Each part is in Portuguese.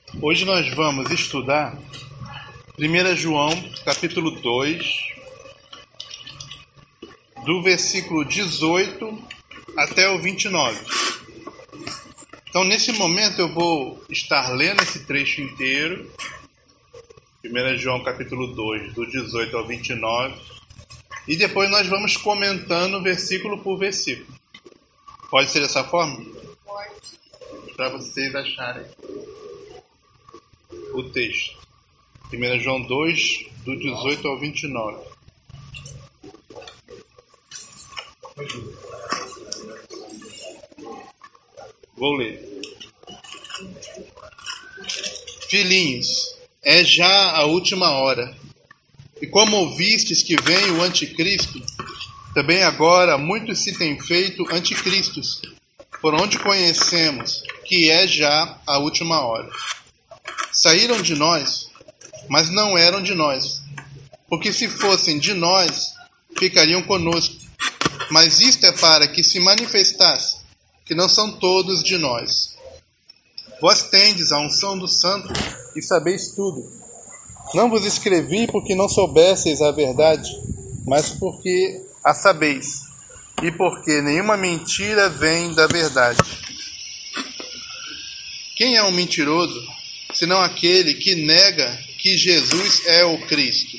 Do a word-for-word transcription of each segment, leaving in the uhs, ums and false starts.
Hoje nós vamos estudar primeiro João, capítulo dois, do versículo dezoito até o vinte e nove. Então, nesse momento, eu vou estar lendo esse trecho inteiro, primeiro João, capítulo dois, do dezoito ao vinte e nove, e depois nós vamos comentando versículo por versículo. Pode ser dessa forma? Pode. Para vocês acharem o texto. primeiro João dois, do dezoito ao vinte e nove. Vou ler. Filhinhos, é já a última hora. E como ouvistes que vem o anticristo, também agora muitos se têm feito anticristos, por onde conhecemos que é já a última hora. Saíram de nós, mas não eram de nós, porque se fossem de nós, ficariam conosco. Mas isto é para que se manifestasse que não são todos de nós. Vós tendes a unção do Santo e sabeis tudo. Não vos escrevi porque não soubesseis a verdade, mas porque a sabeis, e porque nenhuma mentira vem da verdade. Quem é um mentiroso, senão aquele que nega que Jesus é o Cristo?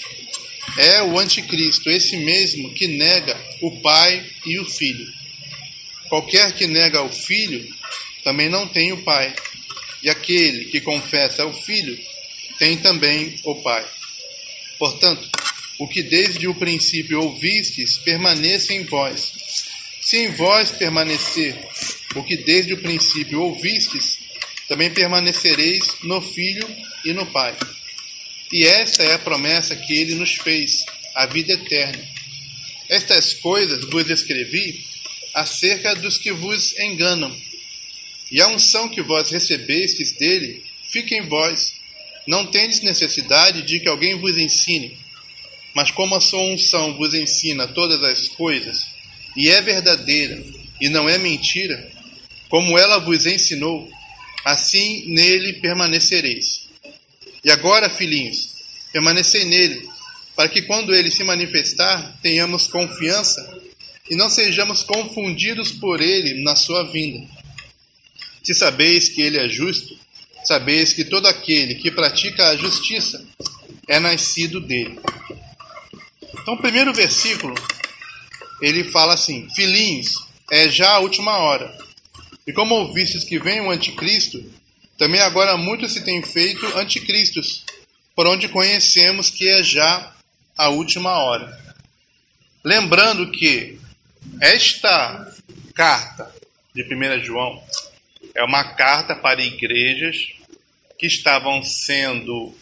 É o anticristo, esse mesmo que nega o Pai e o Filho. Qualquer que nega o Filho, também não tem o Pai. E aquele que confessa o Filho, tem também o Pai. Portanto, o que desde o princípio ouvistes, permaneça em vós. Se em vós permanecer o que desde o princípio ouvistes, também permanecereis no Filho e no Pai. E esta é a promessa que ele nos fez, a vida eterna. Estas coisas vos escrevi acerca dos que vos enganam. E a unção que vós recebestes dele, fica em vós. Não tendes necessidade de que alguém vos ensine. Mas como a sua unção vos ensina todas as coisas, e é verdadeira, e não é mentira, como ela vos ensinou, assim nele permanecereis. E agora, filhinhos, permanecei nele, para que quando ele se manifestar, tenhamos confiança e não sejamos confundidos por ele na sua vinda. Se sabeis que ele é justo, sabeis que todo aquele que pratica a justiça é nascido dele. Então, o primeiro versículo, ele fala assim: filhinhos, é já a última hora. E como ouvistes que vem o anticristo, também agora muitos se têm feito anticristos, por onde conhecemos que é já a última hora. Lembrando que esta carta de primeiro João é uma carta para igrejas que estavam sendo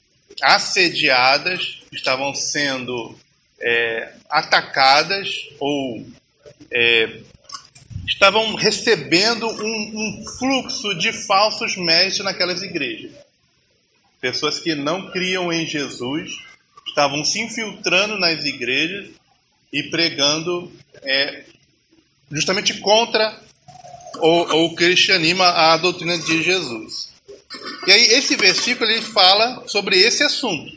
assediadas, estavam sendo é, atacadas ou é, estavam recebendo um, um fluxo de falsos mestres naquelas igrejas. Pessoas que não criam em Jesus estavam se infiltrando nas igrejas e pregando é, justamente contra o, o cristianismo, a doutrina de Jesus. E aí esse versículo ele fala sobre esse assunto.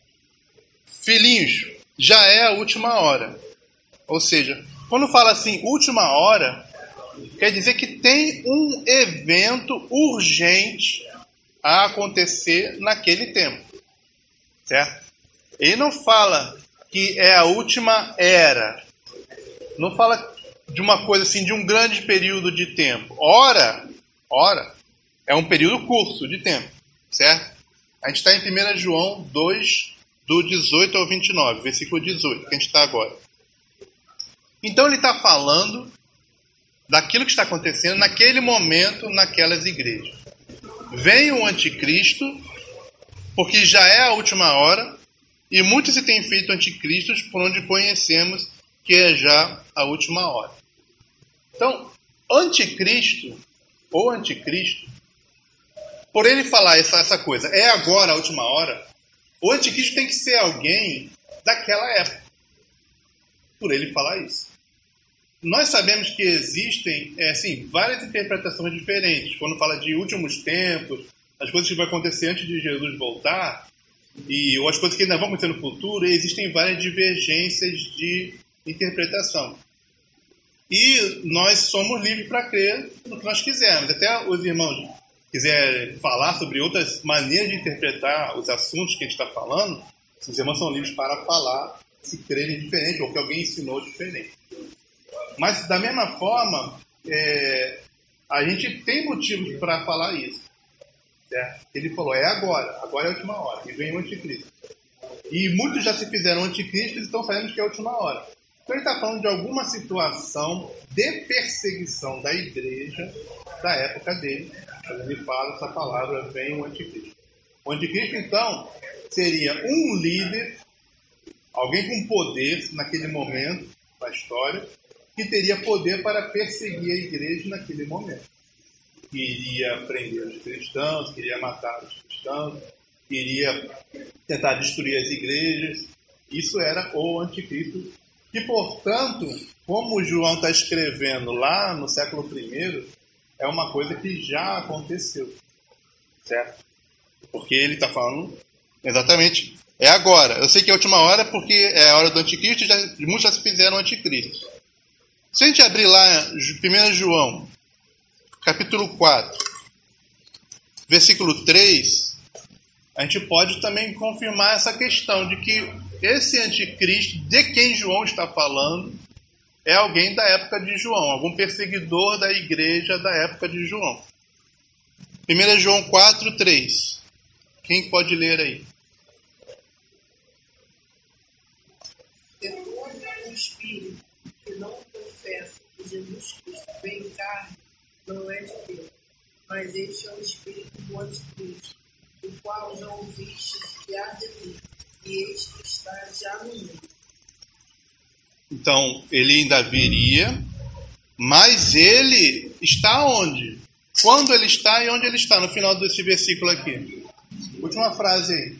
Filhinhos, já é a última hora. Ou seja, quando fala assim, última hora, quer dizer que tem um evento urgente a acontecer naquele tempo. Certo? Ele não fala que é a última era. Não fala de uma coisa assim, de um grande período de tempo. Hora, hora, é um período curto de tempo. Certo? A gente está em primeiro João dois, do dezoito ao vinte e nove, versículo dezoito, que a gente está agora. Então ele está falando daquilo que está acontecendo naquele momento, naquelas igrejas. Vem o anticristo, porque já é a última hora, e muitos se têm feito anticristos, por onde conhecemos que é já a última hora. Então, anticristo, ou anticristo, por ele falar essa, essa coisa, é agora a última hora, o anticristo tem que ser alguém daquela época, por ele falar isso. Nós sabemos que existem é, assim, várias interpretações diferentes. Quando fala de últimos tempos, as coisas que vão acontecer antes de Jesus voltar, e, ou as coisas que ainda vão acontecer no futuro, existem várias divergências de interpretação. E nós somos livres para crer no que nós quisermos. Até os irmãos quiserem falar sobre outras maneiras de interpretar os assuntos que a gente está falando, os irmãos são livres para falar se crerem diferente ou que alguém ensinou diferente. Mas, da mesma forma, é, a gente tem motivos para falar isso. Certo? Ele falou, é agora, agora é a última hora, e vem o anticristo. E muitos já se fizeram anticristos e estão falando que é a última hora. Então ele está falando de alguma situação de perseguição da igreja da época dele. Quando ele fala essa palavra, vem o anticristo. O anticristo, então, seria um líder, alguém com poder naquele momento da história, que teria poder para perseguir a igreja naquele momento. Queria prender os cristãos, queria matar os cristãos, queria tentar destruir as igrejas. Isso era o anticristo. E, portanto, como João está escrevendo lá no século primeiro, é uma coisa que já aconteceu, certo? Porque ele está falando exatamente, é agora. Eu sei que é a última hora porque é a hora do anticristo e já, muitos já se fizeram anticristo. Se a gente abrir lá primeiro João, capítulo quatro, versículo três, a gente pode também confirmar essa questão de que esse anticristo, de quem João está falando, é alguém da época de João, algum perseguidor da igreja da época de João. primeiro João quatro, três. Quem pode ler aí? Depois o Espírito que não confessa que Jesus Cristo vem em carne, não é de Deus, mas este é o Espírito do anticristo, o qual já ouviste que há de vir, e este está já no mundo. Então, ele ainda viria, mas ele está onde? Quando ele está e onde ele está? No final desse versículo aqui. Última frase aí.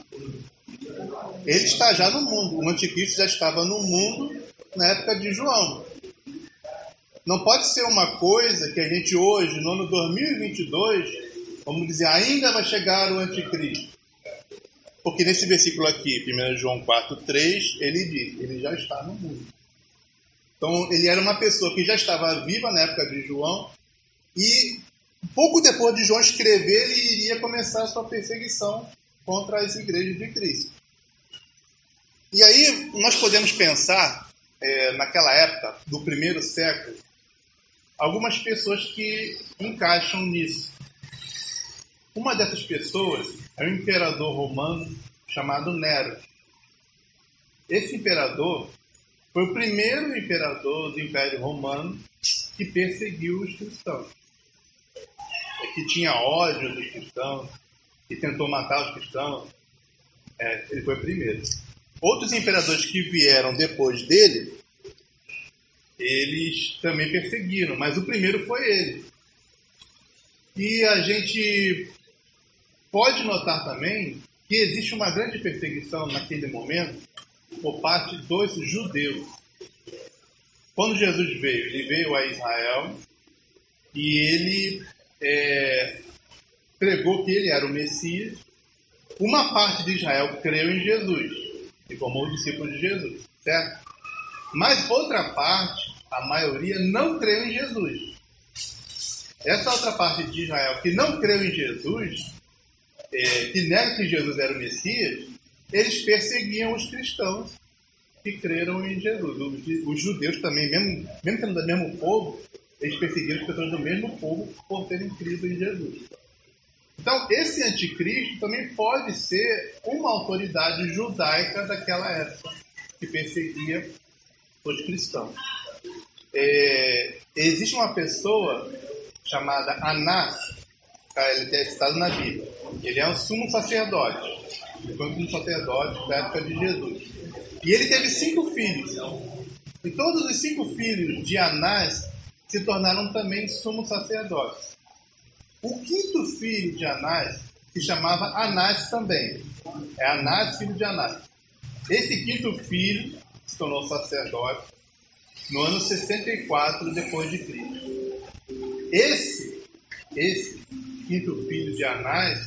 Ele está já no mundo. O anticristo já estava no mundo na época de João. Não pode ser uma coisa que a gente hoje, no ano dois mil e vinte e dois, vamos dizer, ainda vai chegar o anticristo. Porque nesse versículo aqui, primeiro João quatro, três, ele diz, ele já está no mundo. Então, ele era uma pessoa que já estava viva na época de João, e pouco depois de João escrever, ele iria começar a sua perseguição contra as igrejas de Cristo. E aí, nós podemos pensar, é, naquela época, do primeiro século, algumas pessoas que encaixam nisso. Uma dessas pessoas é um imperador romano chamado Nero. Esse imperador foi o primeiro imperador do Império Romano que perseguiu os cristãos. É, que tinha ódio dos cristãos, que tentou matar os cristãos. É, ele foi o primeiro. Outros imperadores que vieram depois dele, eles também perseguiram, mas o primeiro foi ele. E a gente pode notar também que existe uma grande perseguição naquele momento por parte dos judeus. Quando Jesus veio, ele veio a Israel e ele é, pregou que ele era o Messias. Uma parte de Israel creu em Jesus e formou discípulos de Jesus, certo? Mas outra parte, a maioria, não creu em Jesus. Essa outra parte de Israel que não creu em Jesus, é, que nega que Jesus era o Messias, eles perseguiam os cristãos que creram em Jesus. Os, os judeus também, mesmo, mesmo sendo do mesmo povo, eles perseguiam as pessoas do mesmo povo por terem crido em Jesus. Então, esse anticristo também pode ser uma autoridade judaica daquela época, que perseguia os cristãos. É, existe uma pessoa chamada Anás, ele é citado na Bíblia. Ele é um sumo sacerdote. Ele foi um sumo sacerdote da época de Jesus. E ele teve cinco filhos. E todos os cinco filhos de Anás se tornaram também sumos sacerdotes. O quinto filho de Anás se chamava Anás também. É Anás, filho de Anás. Esse quinto filho se tornou sacerdote no ano sessenta e quatro depois de Cristo. Esse, esse quinto filho de Anás,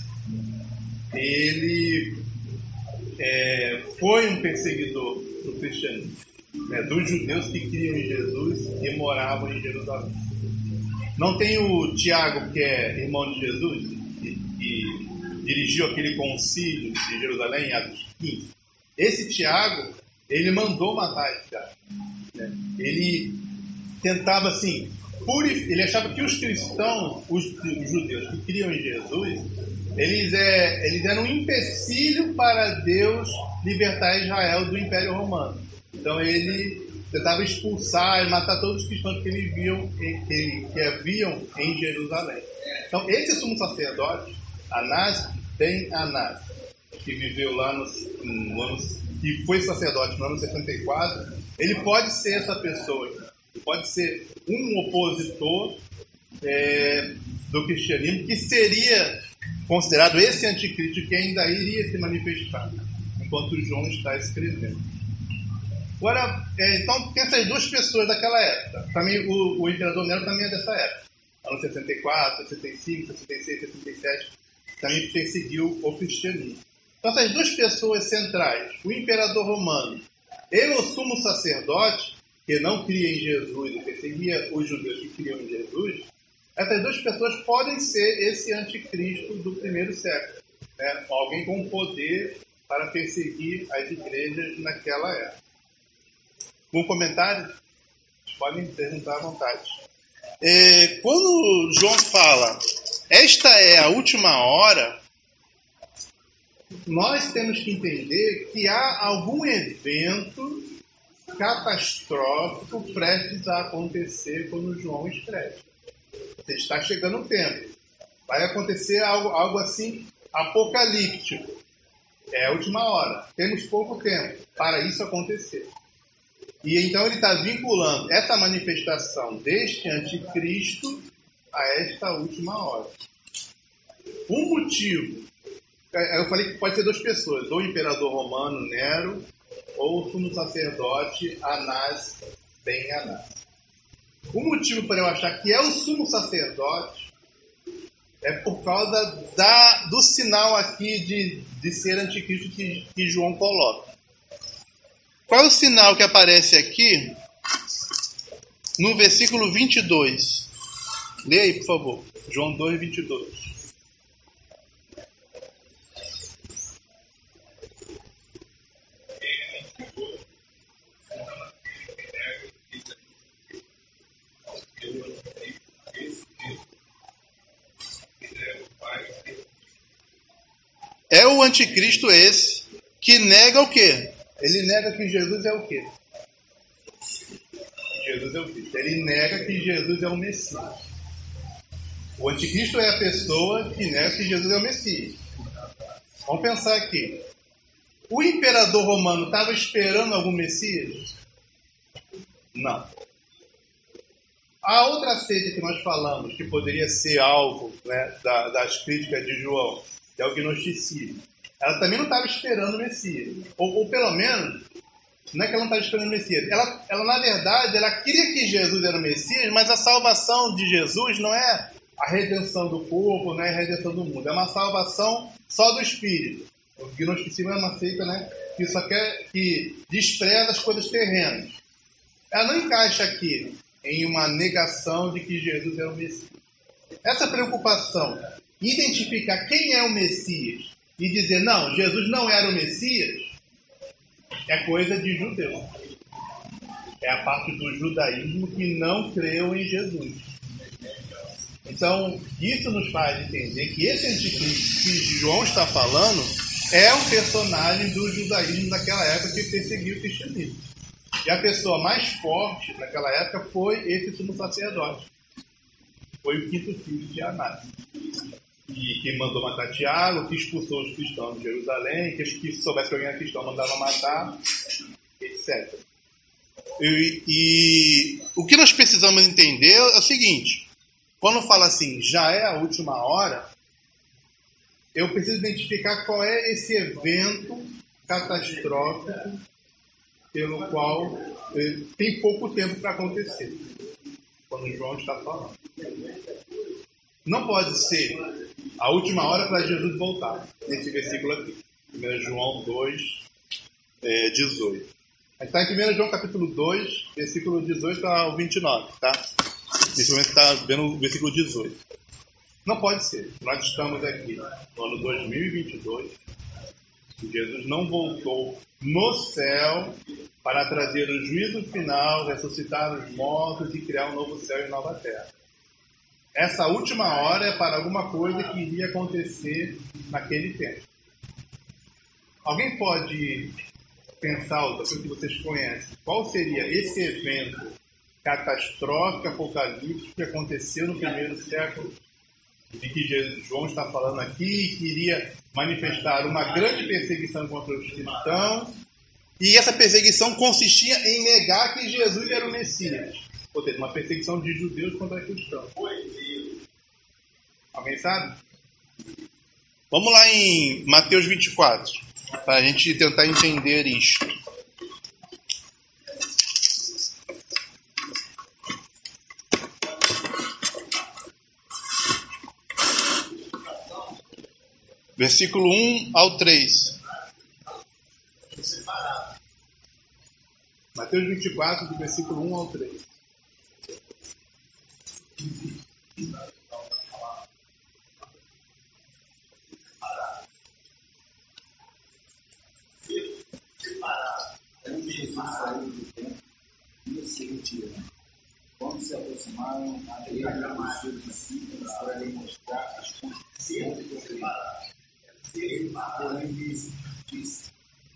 ele é, foi um perseguidor do cristianismo, né, dos judeus que criam em Jesus e moravam em Jerusalém. Não tem o Tiago, que é irmão de Jesus, que, que dirigiu aquele concílio de Jerusalém em Atos quinze. Esse Tiago, ele mandou matar esse Tiago, né? Ele tentava assim, purificar, ele achava que os cristãos, os, os judeus que criam em Jesus, eles, é, eles eram um empecilho para Deus libertar Israel do Império Romano. Então ele tentava expulsar e matar todos os cristãos que ele viam, que, ele, que haviam em Jerusalém. Então esse sumo sacerdote, Anás ben Anás, que viveu lá no, no ano, que foi sacerdote no ano sessenta e quatro, ele pode ser essa pessoa, ele pode ser um opositor é, do cristianismo, que seria considerado esse anticristo que ainda iria se manifestar, enquanto João está escrevendo. Agora, é, então, tem essas duas pessoas daquela época. Também o, o imperador Nero também é dessa época. Ano sessenta e quatro, sessenta e cinco, sessenta e seis, sessenta e sete, também perseguiu o cristianismo. Então, essas duas pessoas centrais, o imperador romano e o sumo sacerdote, que não cria em Jesus e perseguia os judeus que criam em Jesus, essas duas pessoas podem ser esse anticristo do primeiro século, né? Alguém com poder para perseguir as igrejas naquela época. Um comentário? Vocês podem perguntar à vontade. É, quando João fala, esta é a última hora, nós temos que entender que há algum evento catastrófico prestes a acontecer quando João escreve. Está chegando o tempo. Vai acontecer algo, algo assim apocalíptico. É a última hora. Temos pouco tempo para isso acontecer. E então ele está vinculando essa manifestação deste anticristo a esta última hora. Um motivo, eu falei que pode ser duas pessoas, ou o imperador romano Nero, ou o sumo sacerdote Anás ben Anás. O motivo para eu achar que é o sumo sacerdote é por causa da, do sinal aqui de, de ser anticristo que, que João coloca. Qual é o sinal que aparece aqui no versículo vinte e dois? Lê aí, por favor. João dois, vinte e dois. É o anticristo esse que nega o quê? Ele nega que Jesus é o quê? Jesus é o Cristo. Ele nega que Jesus é o Messias. O anticristo é a pessoa que nega que Jesus é o Messias. Vamos pensar aqui. O imperador romano estava esperando algum Messias? Não. A outra seita que nós falamos, que poderia ser alvo, né, da, das críticas de João, que é o gnosticismo, ela também não estava esperando o Messias. Ou, ou pelo menos, não é que ela não estava esperando o Messias. Ela, ela, na verdade, ela queria que Jesus era o Messias, mas a salvação de Jesus não é a redenção do corpo, não é a redenção do mundo. É uma salvação só do Espírito. O gnosticismo é uma seita, né, que só quer, que despreza as coisas terrenas. Ela não encaixa aqui em uma negação de que Jesus é o Messias. Essa preocupação em identificar quem é o Messias e dizer, não, Jesus não era o Messias, é coisa de judeu. É a parte do judaísmo que não creu em Jesus. Então, isso nos faz entender que esse anticristo que João está falando é um personagem do judaísmo daquela época que perseguiu o cristianismo. E a pessoa mais forte naquela época foi esse sumo sacerdote. Foi o quinto filho de Anás. E que mandou matar Tiago, que expulsou os cristãos de Jerusalém, que se soubesse que alguém era cristão mandava matar, etcétera. E, e o que nós precisamos entender é o seguinte: quando fala assim, já é a última hora, eu preciso identificar qual é esse evento catastrófico pelo qual eh, tem pouco tempo para acontecer, quando João está falando. não pode ser a última hora para Jesus voltar, nesse versículo aqui, primeiro João dois, é, dezoito. A gente está em primeiro João capítulo dois, versículo dezoito ao vinte e nove, tá? Nesse momento está vendo o versículo dezoito. Não pode ser. Nós estamos aqui no ano dois mil e vinte e dois, e Jesus não voltou no céu para trazer o juízo final, ressuscitar os mortos e criar um novo céu e nova terra. Essa última hora é para alguma coisa que iria acontecer naquele tempo. Alguém pode pensar, aquilo que vocês conhecem, qual seria esse evento catastrófico, apocalíptico que aconteceu no primeiro século, de que Jesus, João está falando aqui, que iria manifestar uma grande perseguição contra os cristãos, e essa perseguição consistia em negar que Jesus era o Messias. Ou seja, uma perseguição de judeus contra cristãos. Alguém sabe? Vamos lá em Mateus vinte e quatro, para a gente tentar entender isso. Versículo um ao três. Mateus vinte e quatro, do versículo um ao três. Quando se aproximaram, ele os seus discípulos para lhe mostrar as consequências do pecado. Ele, porém, disse, disse: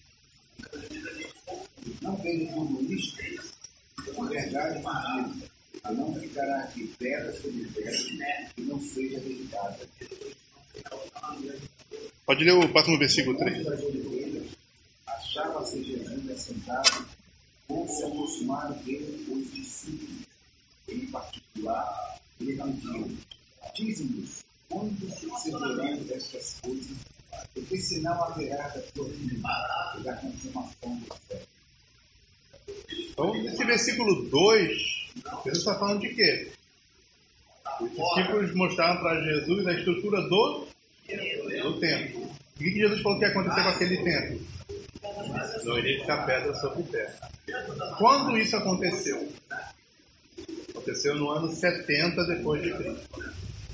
não vejo tudo isto, a verdade digo, que não ficará aqui pedra sobre pedra que não seja deitada. Pode ler o próximo versículo três. Achava-se Jesus assentado, quando se aproximaram dele os discípulos. Em particular, ele pediu: dize-nos quando sucederão estas coisas, porque senão haverá da tua vida e da consumação do céu. Então, nesse versículo dois, Jesus está falando de quê? Os discípulos mostraram para Jesus a estrutura do, do templo. O que Jesus falou que ia acontecer com aquele templo? Não iria ficar pedra sobre terra. Quando isso aconteceu? Aconteceu no ano setenta depois de Cristo.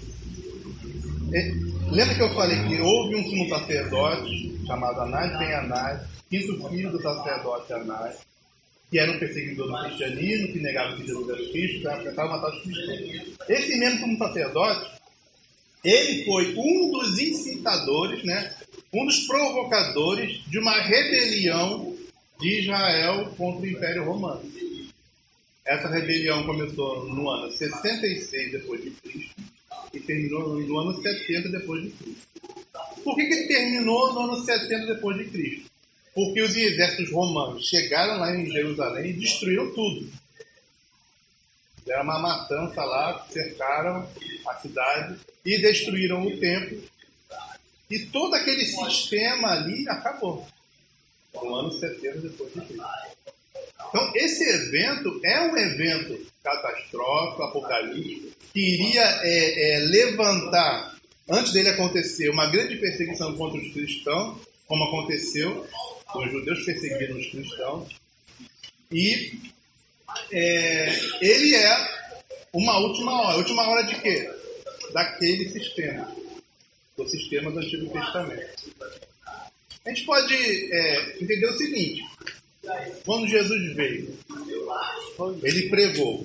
E, lembra que eu falei que houve um sumo sacerdote chamado Anás ben Anás, quinto filho do sacerdote Anás, que era um perseguidor do cristianismo, que negava que Jesus era Cristo, que tentava matar os cristãos. Esse mesmo sumo sacerdote, ele foi um dos incitadores, né, um dos provocadores de uma rebelião de Israel contra o Império Romano. Essa rebelião começou no ano sessenta e seis depois de Cristo e terminou no ano setenta depois de Cristo. Por que que terminou no ano setenta depois de Cristo? Porque os exércitos romanos chegaram lá em Jerusalém e destruíram tudo. Deram uma matança lá, cercaram a cidade e destruíram o templo. E todo aquele sistema ali acabou. No ano setenta depois de Cristo. Então, esse evento é um evento catastrófico, apocalíptico, que iria é, é, levantar, antes dele acontecer, uma grande perseguição contra os cristãos, como aconteceu, os judeus perseguiram os cristãos, e é, ele é uma última hora. Última hora de quê? Daquele sistema, do sistema do Antigo Testamento. A gente pode é, entender o seguinte: quando Jesus veio, ele pregou,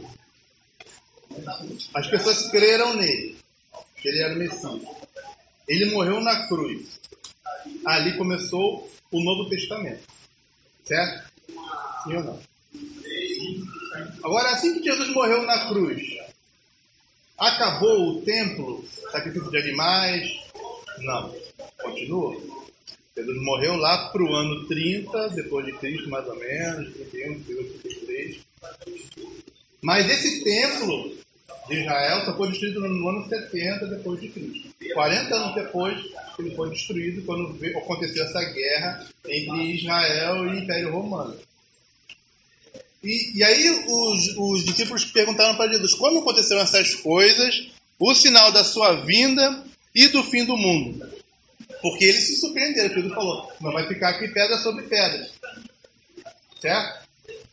as pessoas creram nele, que ele era o Messias. Ele morreu na cruz. Ali começou o Novo Testamento. Certo? Sim ou não? Agora, assim que Jesus morreu na cruz, acabou o templo, sacrifício de animais? Não. Continua. Jesus morreu lá para o ano trinta, depois de Cristo, mais ou menos, trinta e um, trinta e dois, trinta e três. Mas esse templo de Israel só foi destruído no ano setenta depois de Cristo. quarenta anos depois, ele foi destruído quando aconteceu essa guerra entre Israel e o Império Romano. E, e aí os, os discípulos perguntaram para Jesus: como aconteceram essas coisas o sinal da sua vinda e do fim do mundo. Porque eles se surpreenderam, Pedro falou, não vai ficar aqui pedra sobre pedra. Certo?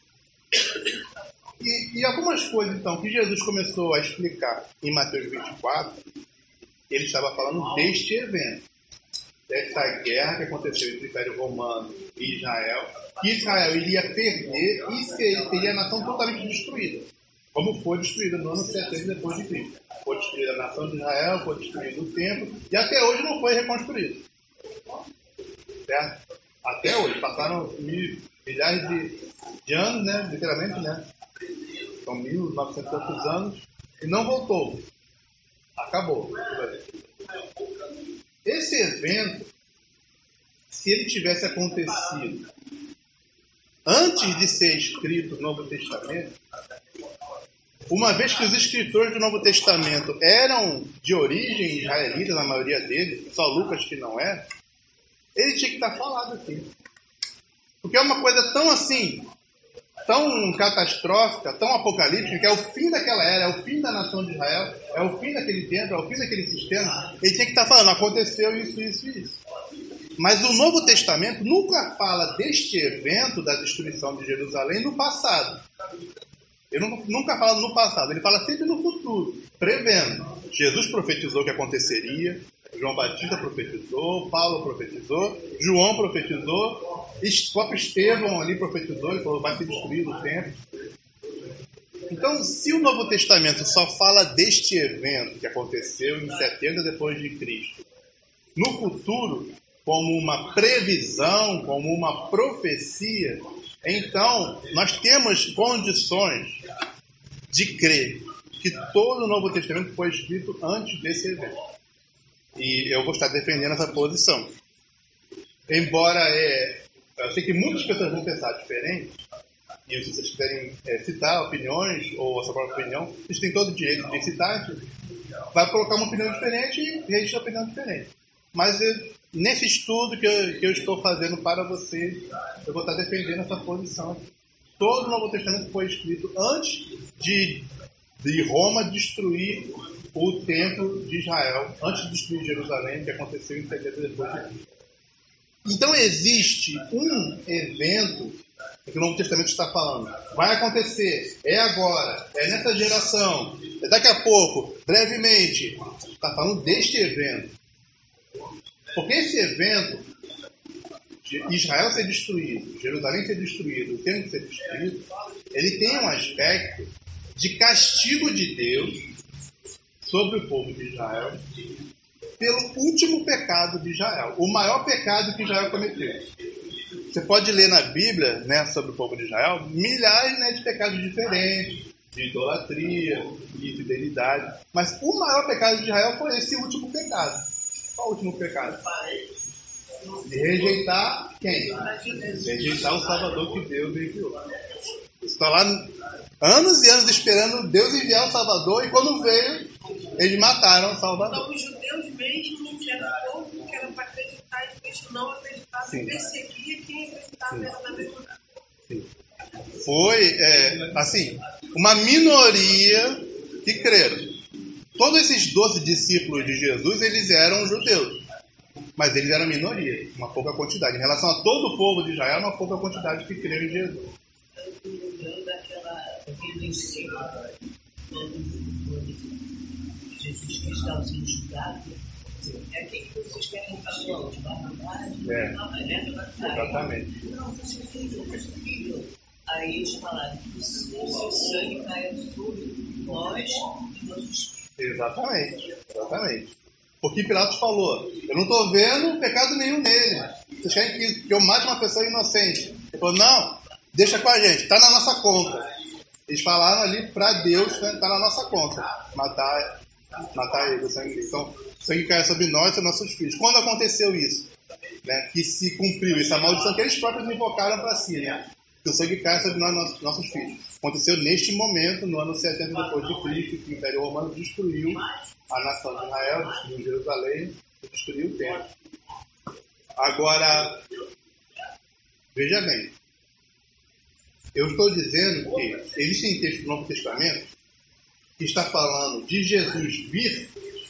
E, e algumas coisas, então, que Jesus começou a explicar em Mateus vinte e quatro, ele estava falando deste evento, dessa guerra que aconteceu entre o Império Romano e Israel, que Israel iria perder e seria a nação totalmente destruída, como foi destruída no ano setenta depois de Cristo. Foi destruída a nação de Israel, foi destruído o templo, e até hoje não foi reconstruído. Certo? Até hoje, passaram mil, milhares de, de anos, né? Literalmente, né? São mil e novecentos e poucos anos, e não voltou. Acabou. Esse evento, se ele tivesse acontecido antes de ser escrito o Novo Testamento, uma vez que os escritores do Novo Testamento eram de origem israelita, na maioria deles, só Lucas que não é, ele tinha que estar falado aqui. Porque é uma coisa tão assim, tão catastrófica, tão apocalíptica, que é o fim daquela era, é o fim da nação de Israel, é o fim daquele templo, é o fim daquele sistema. Ele tinha que estar falando, aconteceu isso, isso e isso. Mas o Novo Testamento nunca fala deste evento da destruição de Jerusalém no passado. Ele nunca fala no passado, ele fala sempre no futuro, prevendo. Jesus profetizou que aconteceria, João Batista profetizou, Paulo profetizou, João profetizou, o próprio Estevão ali profetizou, ele falou vai ser destruído o templo. Então, se o Novo Testamento só fala deste evento que aconteceu em setenta depois de Cristo, no futuro, como uma previsão, como uma profecia, então nós temos condições de crer que todo o Novo Testamento foi escrito antes desse evento. E eu vou estar defendendo essa posição. Embora é, eu sei que muitas pessoas vão pensar diferente, e se vocês quiserem é, citar opiniões ou a sua própria opinião, vocês têm todo o direito de citar, a gente vai colocar uma opinião diferente e registrar uma opinião diferente. Mas eu, nesse estudo que eu, que eu estou fazendo para vocês, eu vou estar defendendo essa posição. Todo o Novo Testamento foi escrito antes de, de Roma destruir o templo de Israel, antes de destruir Jerusalém, que aconteceu em setenta depois de Cristo. Então existe um evento que o Novo Testamento está falando. Vai acontecer, é agora, é nessa geração, é daqui a pouco, brevemente. Está falando deste evento. Porque esse evento, de Israel ser destruído, Jerusalém ser destruído, o templo ser destruído, ele tem um aspecto de castigo de Deus sobre o povo de Israel pelo último pecado de Israel, o maior pecado que Israel cometeu. Você pode ler na Bíblia, né, sobre o povo de Israel, milhares, né, de pecados diferentes, de idolatria, de infidelidade, mas o maior pecado de Israel foi esse último pecado. Qual o último pecado? De rejeitar quem? Rejeitar o Salvador que Deus enviou. Está lá anos e anos esperando Deus enviar o Salvador, e quando veio, eles mataram o Salvador. Então, os judeus mesmo, que era o povo que era para acreditar em Cristo, não acreditava, perseguia quem acreditava verdadeiramente. Sim. Foi, é, assim, uma minoria que creram. Todos esses doze discípulos de Jesus, eles eram judeus, mas eles eram minoria, uma pouca quantidade. Em relação a todo o povo de Israel, uma pouca quantidade que creram em Jesus. Eu estou lembrando daquela vida em si, quando Jesus Cristo estava sendo julgado. É quem que vocês querem falar? De Barrabás? É, Não, mas é exatamente. Não, vocês filhos, vocês filhos. Aí eles falaram que o seu sangue caia sobre nós e nossos filhos. Exatamente, exatamente. Porque Pilatos falou, eu não estou vendo pecado nenhum nele. Vocês querem que, que eu mate uma pessoa inocente? Ele falou, não, deixa com a gente, está na nossa conta. Eles falaram ali para Deus, está na nossa conta, matar, matar ele, o sangue dele. Então, o sangue caiu sobre nós e sobre nossos filhos. Quando aconteceu isso? Né, que se cumpriu isso, a maldição que eles próprios invocaram para si, né? Que o sangue cai sobre nós, nossos, nossos filhos. Aconteceu neste momento, no ano setenta depois de Cristo, que o Império Romano destruiu a nação de Israel, destruiu Jerusalém e destruiu o templo. Agora, veja bem, eu estou dizendo que existem textos do Novo Testamento que está falando de Jesus vir,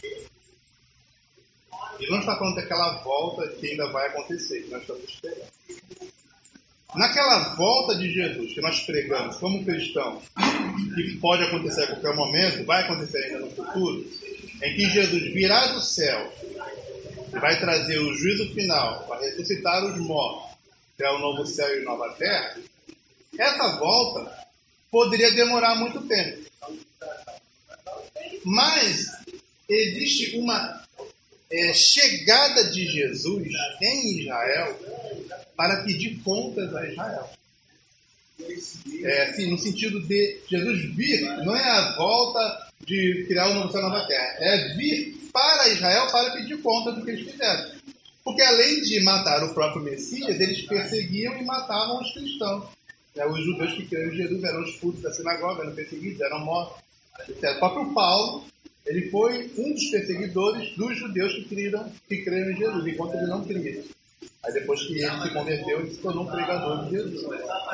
ele não está falando daquela volta que ainda vai acontecer, que nós estamos esperando. Naquela volta de Jesus que nós pregamos como cristãos, que pode acontecer a qualquer momento, vai acontecer ainda no futuro, em que Jesus virá do céu e vai trazer o juízo final, para ressuscitar os mortos, que é o novo céu e nova terra, essa volta poderia demorar muito tempo. Mas existe uma é, chegada de Jesus em Israel para pedir contas a Israel. É, assim, no sentido de Jesus vir, não é a volta de criar um novo céu e nova terra, é vir para Israel para pedir contas do que eles fizeram. Porque além de matar o próprio Messias, eles perseguiam e matavam os cristãos. É, os judeus que creram em Jesus eram expulsos da sinagoga, eram perseguidos, eram mortos. O próprio Paulo, ele foi um dos perseguidores dos judeus que creram, que creram em Jesus, enquanto ele não cria. Aí depois que ele se converteu, ele se tornou um pregador de Jesus.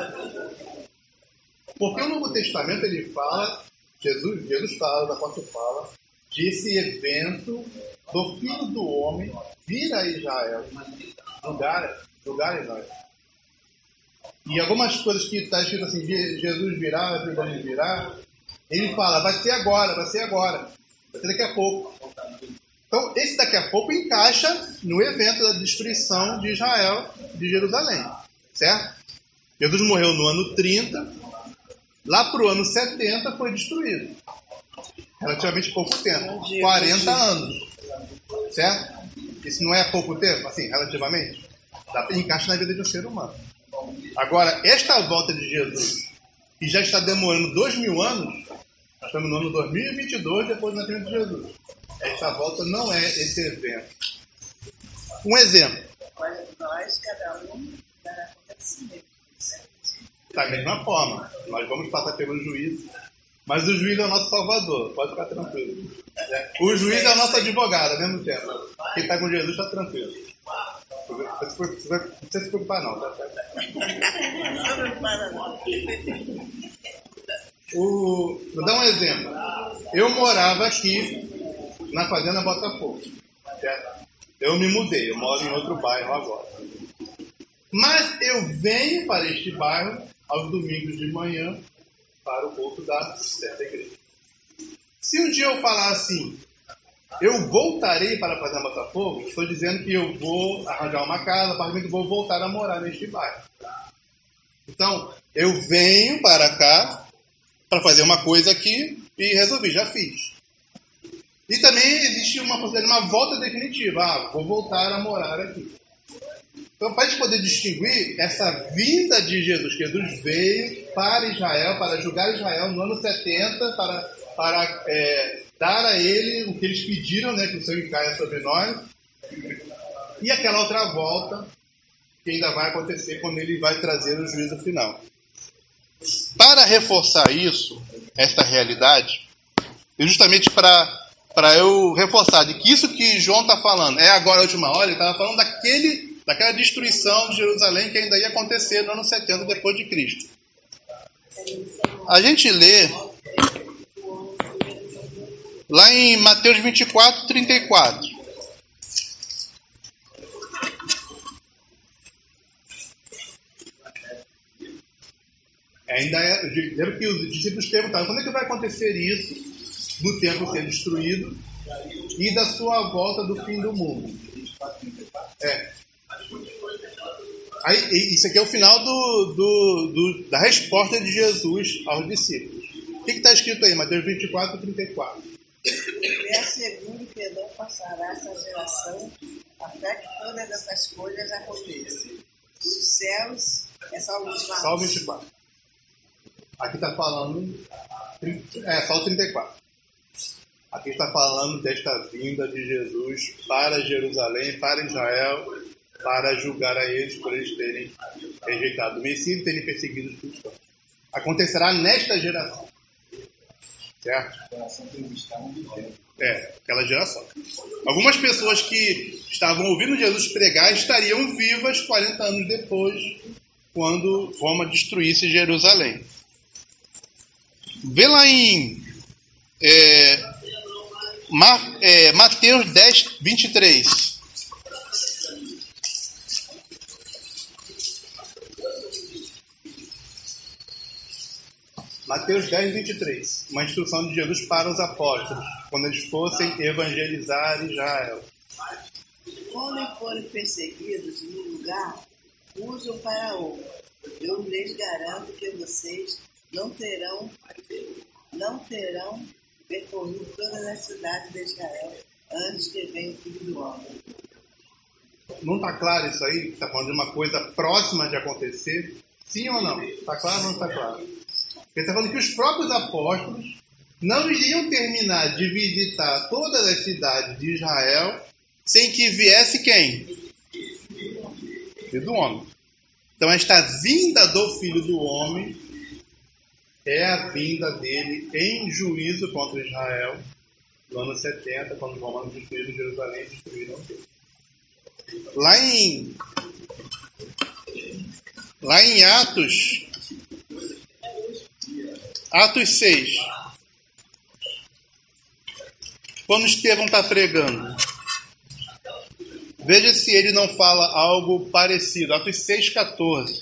Porque o Novo Testamento, ele fala, Jesus, Jesus fala, o apóstolo fala, desse evento do Filho do Homem vir a Israel, julgar, julgar Israel. E algumas coisas que está escrito assim, Jesus virá, Jesus virá, ele fala, vai ser agora, vai ser agora, vai ser daqui a pouco. Então, esse daqui a pouco encaixa no evento da destruição de Israel, de Jerusalém, certo? Jesus morreu no ano trinta, lá para o ano setenta foi destruído. Relativamente pouco tempo, quarenta anos, certo? Isso não é pouco tempo, assim, relativamente? Encaixa na vida de um ser humano. Agora, esta volta de Jesus, que já está demorando dois mil anos, nós estamos no ano dois mil e vinte e dois, depois do nascimento de Jesus. Esta volta não é esse evento. Um exemplo. Olha, nós, cada um, dará acontecimento. Da mesma forma, nós vamos passar pelo juízo, mas o juiz é o nosso salvador, pode ficar tranquilo. O juiz é o nosso advogado, ao mesmo tempo. Quem está com Jesus está tranquilo. Não precisa se preocupar, não. Tá certo? O, vou dar um exemplo. Eu morava aqui na Fazenda Botafogo. Certo? Eu me mudei, eu moro em outro bairro agora. Mas eu venho para este bairro aos domingos de manhã para o culto da certa igreja. Se um dia eu falar assim, eu voltarei para a Fazenda Botafogo, estou dizendo que eu vou arranjar uma casa, para que eu vou voltar a morar neste bairro. Então, eu venho para cá para fazer uma coisa aqui e resolvi, já fiz. E também existe uma possibilidade, uma volta definitiva. Ah, vou voltar a morar aqui. Então, para a gente poder distinguir essa vinda de Jesus, que Jesus veio para Israel, para julgar Israel no ano setenta, para, para é, dar a ele o que eles pediram, né, que o sangue caia sobre nós, e aquela outra volta que ainda vai acontecer quando ele vai trazer o juízo final. Para reforçar isso, essa realidade, e justamente para para eu reforçar de que isso que João está falando é agora a última hora, ele estava falando daquele, daquela destruição de Jerusalém que ainda ia acontecer no ano setenta depois de Cristo. A gente lê lá em Mateus vinte e quatro, trinta e quatro. Ainda é, lembra que os discípulos perguntaram quando é que vai acontecer isso do templo ser destruído e da sua volta do fim do mundo. É. Aí, isso aqui é o final do, do, do, da resposta de Jesus aos discípulos. O que está escrito aí, Mateus vinte e quatro, trinta e quatro? É segundo que não passará essa geração até que todas essas coisas aconteçam. Os céus é só o vinte e quatro. Só o vinte e quatro. Aqui está falando... É, só o trinta e quatro. Aqui está falando desta vinda de Jesus para Jerusalém, para Israel, para julgar a eles por eles terem rejeitado o Messias e terem perseguido os cristãos. Acontecerá nesta geração. Certo? É, aquela geração. Algumas pessoas que estavam ouvindo Jesus pregar estariam vivas quarenta anos depois, quando Roma destruísse Jerusalém. Vê lá em É, Ma, é, Mateus dez, vinte e três. Mateus dez, vinte e três. Uma instrução de Jesus para os apóstolos, quando eles fossem evangelizar Israel. Quando forem perseguidos no lugar, usam para outra. Eu lhes garanto que vocês não terão, não terão percorrido todas as cidades de Israel antes que venha o Filho do Homem. Não está claro isso aí? Está falando de uma coisa próxima de acontecer? Sim ou não? Está claro ou não está claro? Ele está falando que os próprios apóstolos não iriam terminar de visitar todas as cidades de Israel sem que viesse quem? Filho do Homem. Então esta vinda do Filho do Homem é a vinda dele em juízo contra Israel no ano setenta, quando os romanos destruíram Jerusalém e destruíram o templo. Lá em, lá em Atos, Atos seis, quando Estevão está pregando, veja se ele não fala algo parecido. Atos seis, quatorze.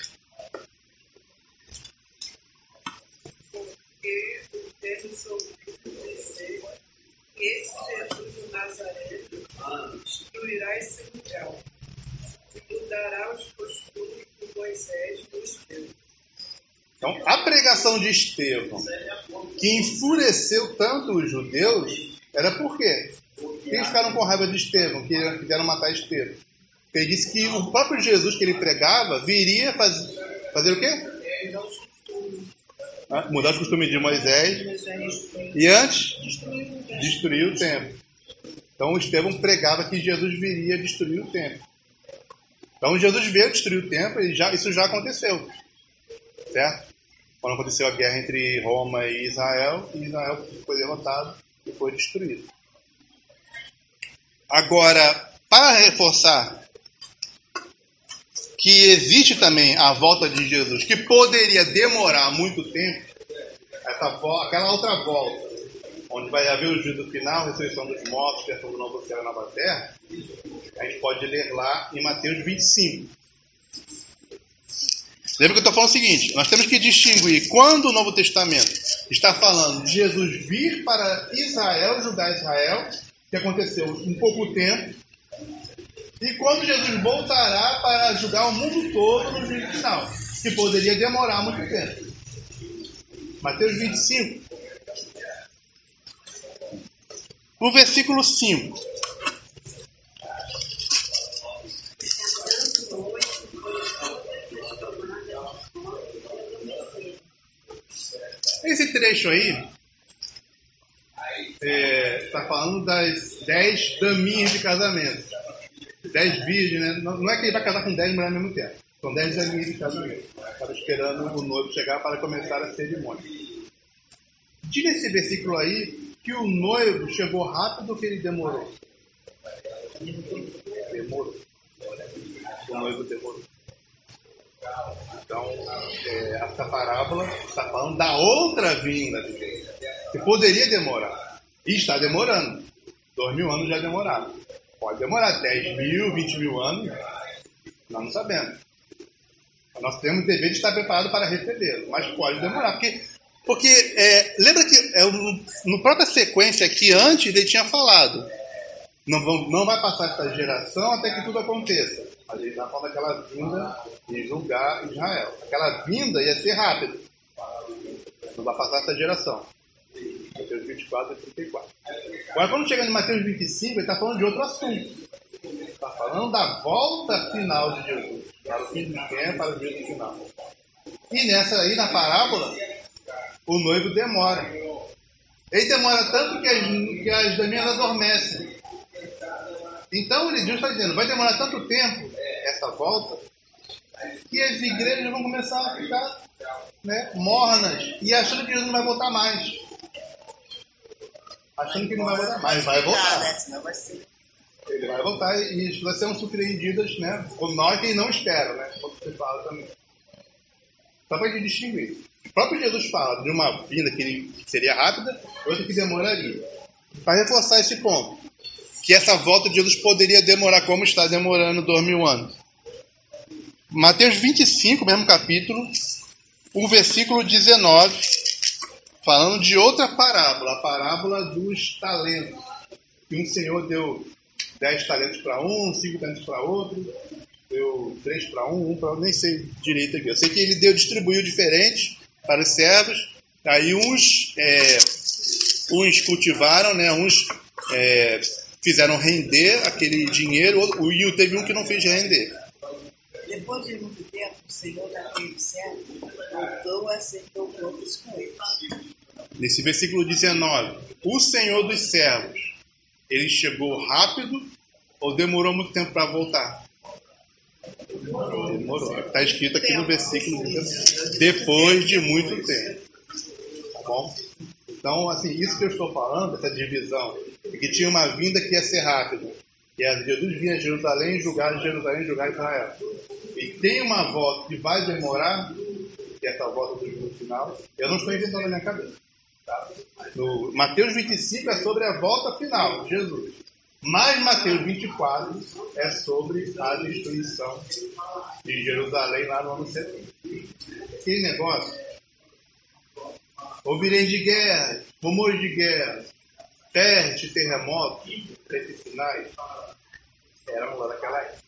Porque o termo sobre dizer que esse Jesus de Nazaré destruirá esse lugar e mudará os costumes de Moisés nos tempos. Então, a pregação de Estevão, que enfureceu tanto os judeus, era por quê? Porque eles ficaram com raiva de Estevão, que quiseram matar Estevão. Ele disse que o próprio Jesus que ele pregava viria fazer, fazer o quê? Ah, mudar os costumes de Moisés e antes destruir o templo. Então Estevão pregava que Jesus viria destruir o templo. Então Jesus veio destruir o templo e já, isso já aconteceu. Certo? Quando aconteceu a guerra entre Roma e Israel, e Israel foi derrotado e foi destruído. Agora, para reforçar que existe também a volta de Jesus, que poderia demorar muito tempo, essa, aquela outra volta, onde vai haver o juízo final, a ressurreição dos mortos, criação do novo céu e nova terra, a gente pode ler lá em Mateus vinte e cinco. Lembra que eu estou falando o seguinte, nós temos que distinguir quando o Novo Testamento está falando de Jesus vir para Israel, julgar Israel, que aconteceu em pouco tempo, e quando Jesus voltará para julgar o mundo todo no juízo final, que poderia demorar muito tempo. Mateus vinte e cinco, no versículo cinco. Esse trecho aí está é, falando das dez daminhas de casamento. Dez virgens, né? Não, não é que ele vai casar com dez mulheres ao mesmo tempo. São dez daminhas de casamento. Estava esperando o noivo chegar para começar a cerimônia. Diz nesse versículo aí que o noivo chegou rápido ou que ele demorou? Demorou. O noivo demorou. Então, é, essa parábola está falando da outra vinda de Deus, que poderia demorar. E está demorando. Dois mil anos já demoraram. Pode demorar dez mil, vinte mil anos. Nós não sabemos. Nós temos o dever de estar preparado para recebê-lo. Mas pode demorar. Porque, porque é, lembra que é, no própria sequência aqui, antes ele tinha falado. Não, vão, não vai passar essa geração até que tudo aconteça. Mas ele está falando daquela vinda de julgar Israel. Aquela vinda ia ser rápida. Não vai passar essa geração. Mateus vinte e quatro e trinta e quatro. Agora, quando chega em Mateus vinte e cinco, ele está falando de outro assunto. Ele está falando da volta final de Jesus. Para o fim do tempo, para o juízo final. E nessa aí, na parábola, o noivo demora. Ele demora tanto que as, que as daminhas adormecem. Então, ele está dizendo, vai demorar tanto tempo essa volta, que as igrejas vão começar a ficar, né, mornas e achando que Jesus não vai voltar mais. Achando que não vai voltar mais, vai voltar. Ele vai voltar e vai ser surpreendidas, né, com nós que não esperam, né, como você fala também. Só para gente distinguir. O próprio Jesus fala de uma vinda que ele seria rápida, outra que demoraria. Para reforçar esse ponto, que essa volta de Jesus poderia demorar como está demorando dois mil anos. Mateus vinte e cinco, mesmo capítulo, o versículo dezenove, falando de outra parábola, a parábola dos talentos. Que um senhor deu dez talentos para um, cinco talentos para outro, deu três para um, um para outro, nem sei direito aqui. Eu sei que ele deu, distribuiu diferente para os servos, aí uns, é, uns cultivaram, né, uns é, fizeram render aquele dinheiro, e teve um que não fez render. Depois de muito tempo, o senhor daquele servo voltou a ser contas com eles. Nesse versículo dezenove, o senhor dos servos, ele chegou rápido ou demorou muito tempo para voltar? Demorou. Está escrito aqui no versículo dezenove, depois de muito tempo. Tá bom? Então, assim, isso que eu estou falando, essa divisão, é que tinha uma vinda que ia ser rápida. Que é Jesus vinha a Jerusalém, julgar Jerusalém, julgar Israel. E tem uma volta que vai demorar, que é essa volta do juízo final. Eu não estou inventando na minha cabeça. Tá? No Mateus vinte e cinco é sobre a volta final de Jesus. Mas Mateus vinte e quatro é sobre a destruição de Jerusalém lá no ano setenta. Aquele negócio, ouvireis de guerra, rumores de guerra, testes, terremotos, esses sinais, eram lá naquela época,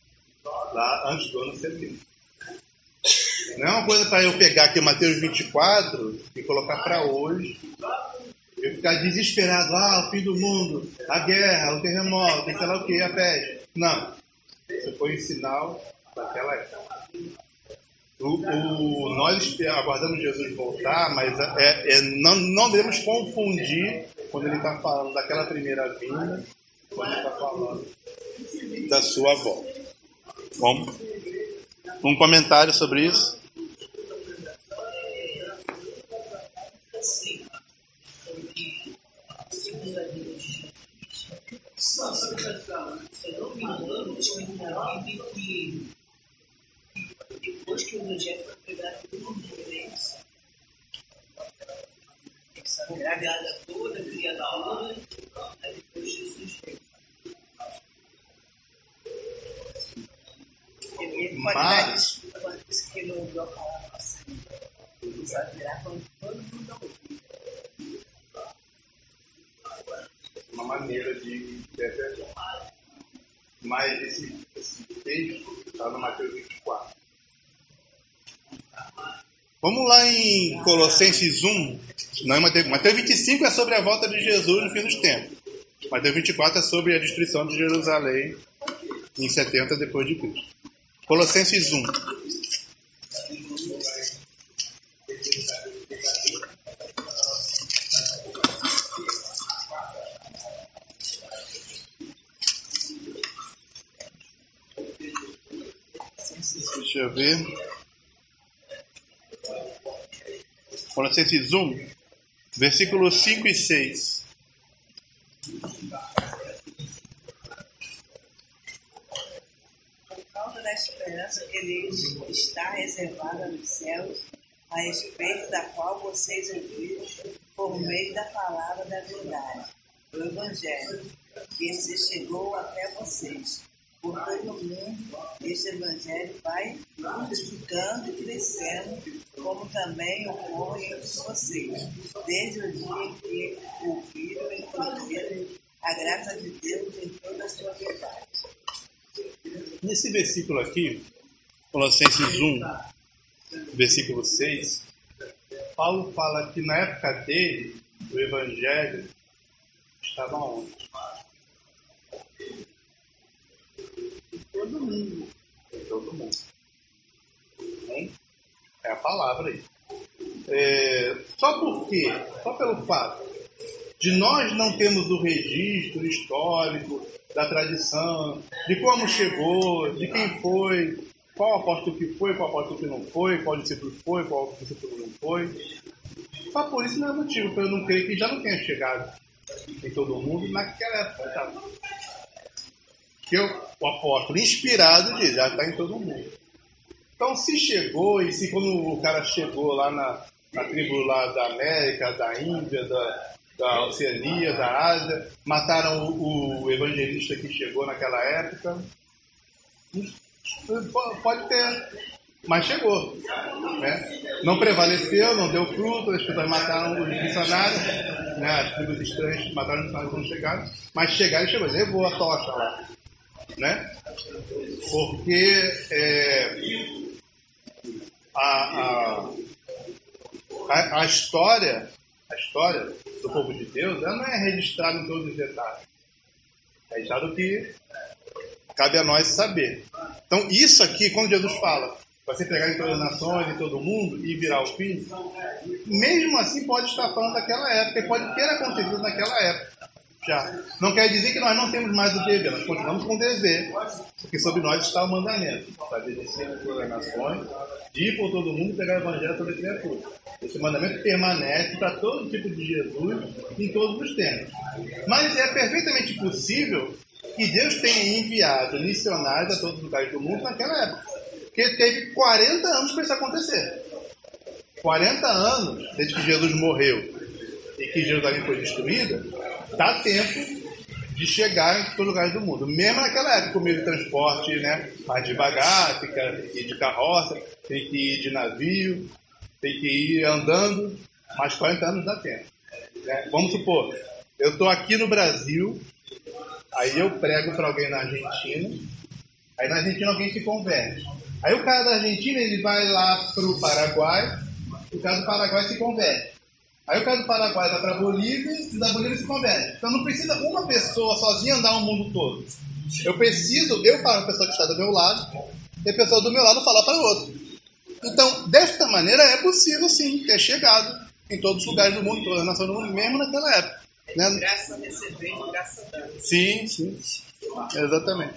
lá antes do ano setenta. Não é uma coisa para eu pegar aqui Mateus vinte e quatro e colocar para hoje, eu ficar desesperado, ah, o fim do mundo, a guerra, o terremoto, sei lá o que, a peste. Não, isso foi um sinal daquela época. O, o, nós aguardamos Jesus voltar, mas é, é, não, não devemos confundir quando ele está falando daquela primeira vinda, quando ele está falando da sua volta. Bom, um comentário sobre isso? Sim, porque a segunda vinda de Jesus, se eu não me engano, tinha uma vida que depois que o evangelho foi pregado todo mundo, essa grada toda, criadora, aí depois Jesus veio. Ele pode dar desculpa quando disse que não ouviu a palavra assim. Só virar quando todo mundo ouviu. Uma maneira de interpretar. Mas esse, esse texto está no Mateus vinte e quatro. Vamos lá em Colossenses um. Não, Mateus, Mateus vinte e cinco é sobre a volta de Jesus no fim dos tempos. Mateus vinte e quatro é sobre a destruição de Jerusalém em setenta depois de Cristo. Colossenses um. Deixa eu ver. Colossenses um, versículos cinco e seis. Por causa da esperança que lhes está reservada nos céus, a respeito da qual vocês ouviram por meio da palavra da verdade, do Evangelho, que se chegou até vocês. Por todo o mundo, este Evangelho vai frutificando e crescendo, como também ocorre entre vocês, desde o dia que ouviram e entenderam a graça de Deus em toda a sua verdade. Nesse versículo aqui, Colossenses um, versículo seis, Paulo fala que na época dele, o Evangelho estava onde? Todo mundo. Em todo mundo. É a palavra aí. É, só porque, só pelo fato de nós não termos o registro histórico da tradição, de como chegou, de quem foi, qual apóstolo que foi, qual apóstolo que não foi, qual discípulo foi, qual discípulo não foi. Só por isso não é motivo para eu não crer que já não tenha chegado em todo mundo naquela época. Tá? Que o, o apóstolo inspirado diz, já está em todo mundo. Então, se chegou, e se quando o cara chegou lá na, na tribo lá da América, da Índia, da, da Oceania, da Ásia. Mataram o, o evangelista que chegou naquela época. Pode ter, mas chegou, né? Não prevaleceu, não deu fruto, as pessoas mataram os missionários, né? As tribos estranhas mataram os missionários quando chegaram, mas chegaram e chegou, levou a tocha lá, né? Porque é, a, a, a história, a história do povo de Deus, ela não é registrada em todos os detalhes. É registrado o que cabe a nós saber. Então, isso aqui, quando Jesus fala, vai ser pregado em todas as nações, em todo mundo, e virar o fim, mesmo assim pode estar falando daquela época, e pode ter acontecido naquela época. Já. Não quer dizer que nós não temos mais o dever, nós continuamos com o dever, porque sobre nós está o mandamento, fazer discípulos em todas as nações, de ir por todo mundo e pegar o evangelho a toda criatura. Esse mandamento permanece para todo tipo de Jesus em todos os tempos. Mas é perfeitamente possível que Deus tenha enviado missionários a todos os lugares do mundo naquela época. Porque teve quarenta anos para isso acontecer. quarenta anos, desde que Jesus morreu e que Jerusalém foi destruída, dá tempo de chegar em todos os lugares do mundo. Mesmo naquela época, com meio de transporte, né, mais devagar, tem que ir de carroça, tem que ir de navio, tem que ir andando, mas quarenta anos dá tempo. Né? Vamos supor, eu estou aqui no Brasil, aí eu prego para alguém na Argentina, aí na Argentina alguém se converte. Aí o cara da Argentina, ele vai lá para o Paraguai, o cara do Paraguai se converte. Aí o cara do Paraguai vai para a Bolívia, e da Bolívia se converte. Então não precisa uma pessoa sozinha andar o mundo todo. Eu preciso, eu falo para a pessoa que está do meu lado, e a pessoa do meu lado falar para o outro. Então, desta maneira, é possível sim ter chegado em todos os lugares do mundo, todas as nações do mundo, mesmo naquela época. Né? Graça recebendo, graça dando. Sim, sim. Exatamente.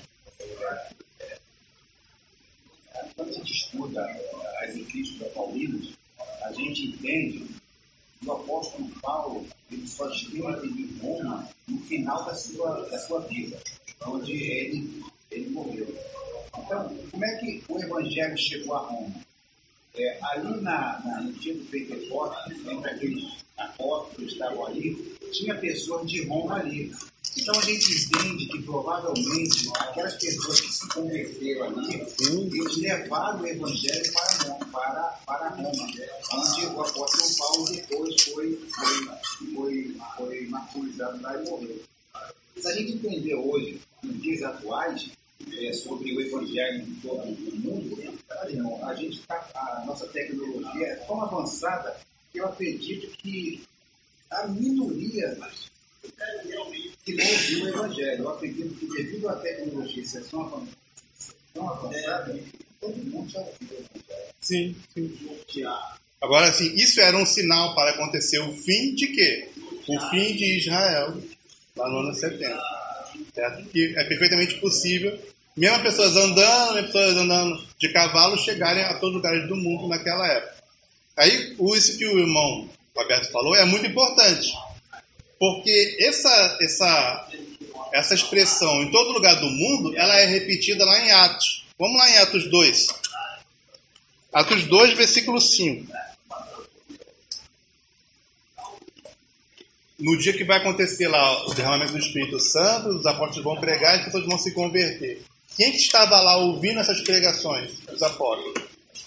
Quando a gente estuda as epístolas paulinas, a gente entende que o apóstolo Paulo ele só esteve em Roma no final da sua, da sua vida, onde ele, ele morreu. Então, como é que o evangelho chegou a Roma? É, ali na, na, no dia do Pentecostes, entre aqueles apóstolos que estavam ali, tinha pessoas de Roma ali. Então a gente entende que provavelmente aquelas pessoas que se converteram ali, eles levaram o evangelho para Roma, para, para Roma, onde o apóstolo Paulo depois foi, foi, foi, foi martirizado lá e morreu. Se a gente entender hoje, nos dias atuais, é, sobre o evangelho em todo o mundo, a, gente tá, a nossa tecnologia é tão avançada que eu acredito que a minoria que não ouviu o evangelho. Eu acredito que devido à tecnologia ser tão avançada, todo mundo já ouviu o evangelho. Sim, sim. Agora, assim, isso era um sinal para acontecer o fim de quê? O fim de Israel, lá no ano setenta. Certo? Que é perfeitamente possível, mesmo pessoas andando, mesmo pessoas andando de cavalo, chegarem a todos os lugares do mundo naquela época. Aí, isso que o irmão Roberto falou é muito importante. Porque essa, essa, essa expressão em todo lugar do mundo, ela é repetida lá em Atos. Vamos lá em Atos dois. Atos dois, versículo cinco. No dia que vai acontecer lá o derramamento do Espírito Santo, os apóstolos vão pregar e as pessoas vão se converter. Quem que estava lá ouvindo essas pregações? Os apóstolos.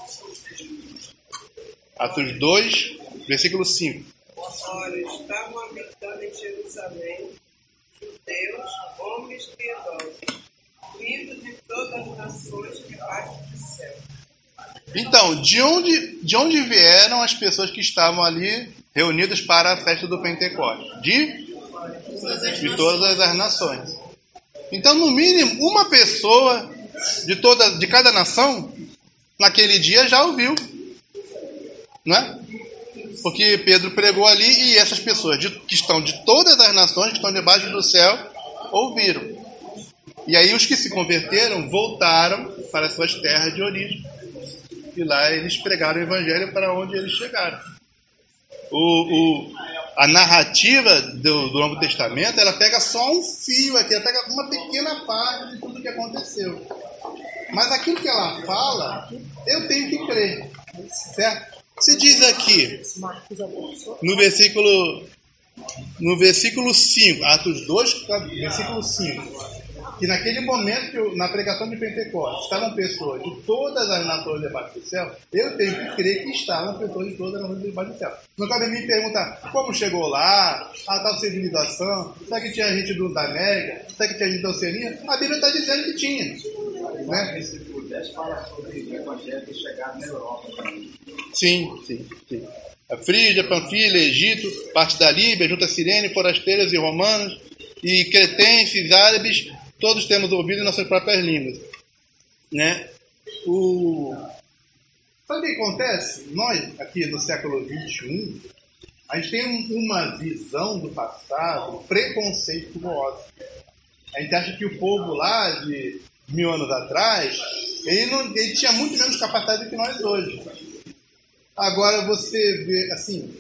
Atos dois, versículo cinco. Ora, estavam habitando em Jerusalém judeus, homens piedosos, vindos de todas as nações debaixo do céu. Então, de onde, de onde vieram as pessoas que estavam ali reunidas para a festa do Pentecostes? De, de todas as nações. Então, no mínimo, uma pessoa de, toda, de cada nação, naquele dia já ouviu. Não é? Porque Pedro pregou ali e essas pessoas de, que estão de todas as nações, que estão debaixo do céu, ouviram. E aí os que se converteram voltaram para as suas terras de origem. E lá eles pregaram o evangelho para onde eles chegaram. O, o, a narrativa do, do Novo Testamento, ela pega só um fio aqui, ela pega uma pequena parte de tudo que aconteceu. Mas aquilo que ela fala, eu tenho que crer. Certo? Se diz aqui, no versículo, no versículo cinco, Atos dois, versículo cinco, que naquele momento, na pregação de Pentecostes, estavam pessoas de todas as nações debaixo do céu, eu tenho que crer que estavam pessoas de todas as nações debaixo do céu. Não cabe me perguntar como chegou lá, a tal civilização, será que tinha gente do, da América, será que tinha gente da Oceania? A Bíblia está dizendo que tinha. Né? Se pudesse falar sobre o evangelho ter chegado na Europa também. Sim, sim, sim. A Frígia, Panfilha, Egito, parte da Líbia, junto a Cirene, forasteiros e romanos, e cretenses, árabes, todos temos ouvido em nossas próprias línguas. Né? O... Sabe o que acontece? Nós, aqui no século vinte e um, a gente tem uma visão do passado preconceituosa. A gente acha que o povo lá de mil anos atrás, ele, não, ele tinha muito menos capacidade do que nós hoje. Agora você vê, assim,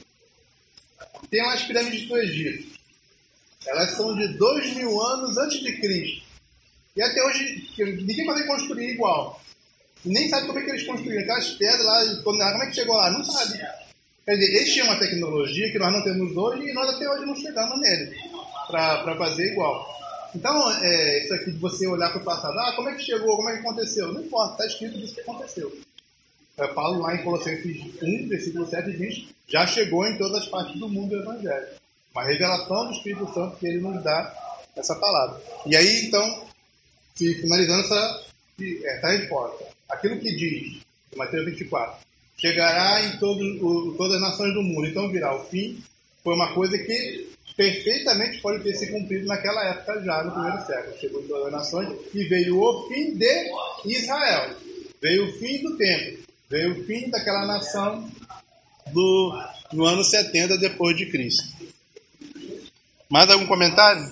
tem as pirâmides do Egito. Elas são de dois mil anos antes de Cristo. E até hoje, ninguém pode construir igual. Nem sabe como é que eles construíram. Aquelas pedras lá, como é que chegou lá? Não sabe. Quer dizer, eles tinham uma tecnologia que nós não temos hoje e nós até hoje não chegamos nele para fazer igual. Então, é, isso aqui de você olhar para o passado, ah, como é que chegou, como é que aconteceu? Não importa, está escrito disso que aconteceu. É, Paulo lá em Colossenses um, versículo sete, diz, já chegou em todas as partes do mundo o Evangelho. Uma revelação do Espírito Santo que ele nos dá essa palavra. E aí, então, finalizando essa, essa resposta. Aquilo que diz, Mateus vinte e quatro, chegará em todo, o, todas as nações do mundo, então virá o fim, foi uma coisa que perfeitamente pode ter se cumprido naquela época já, no primeiro século. Chegou em todas as nações e veio o fim de Israel. Veio o fim do tempo. Veio o fim daquela nação do, no ano setenta depois de Cristo. Mais algum comentário?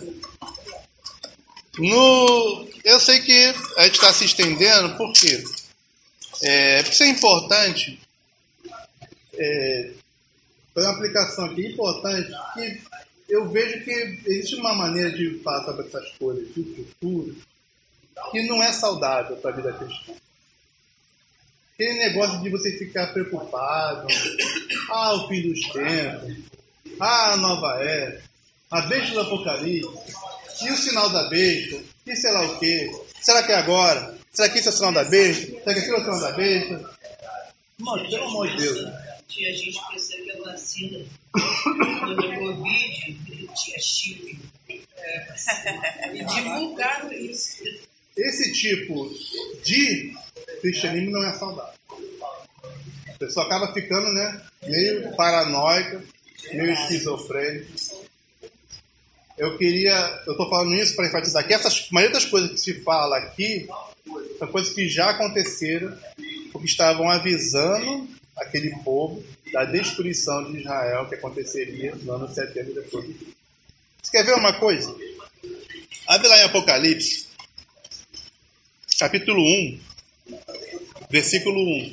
No, eu sei que a gente está se estendendo, por quê? É, porque isso é importante. É, foi uma aplicação aqui importante que eu vejo que existe uma maneira de falar sobre essas coisas de futuro que não é saudável para a vida cristã. Aquele negócio de você ficar preocupado, ah, o fim dos tempos, ah, a nova era, a besta do Apocalipse, e o sinal da besta, e sei lá o quê, será que é agora? Será que isso é o sinal da besta? Será que aquilo é o sinal da besta? Mano, pelo amor de Deus. Tinha gente pensando que a vacina do Covid tinha chip. É. E divulgaram isso. Esse tipo de cristianismo não é saudável. A pessoa acaba ficando, né, meio paranoica, meio esquizofrênica. Eu queria, eu estou falando isso para enfatizar que essas, a maioria das coisas que se fala aqui são coisas que já aconteceram, porque estavam avisando aquele povo da destruição de Israel que aconteceria no ano setenta depois de Cristo. Você quer ver uma coisa? Abre lá em Apocalipse, capítulo um, versículo um.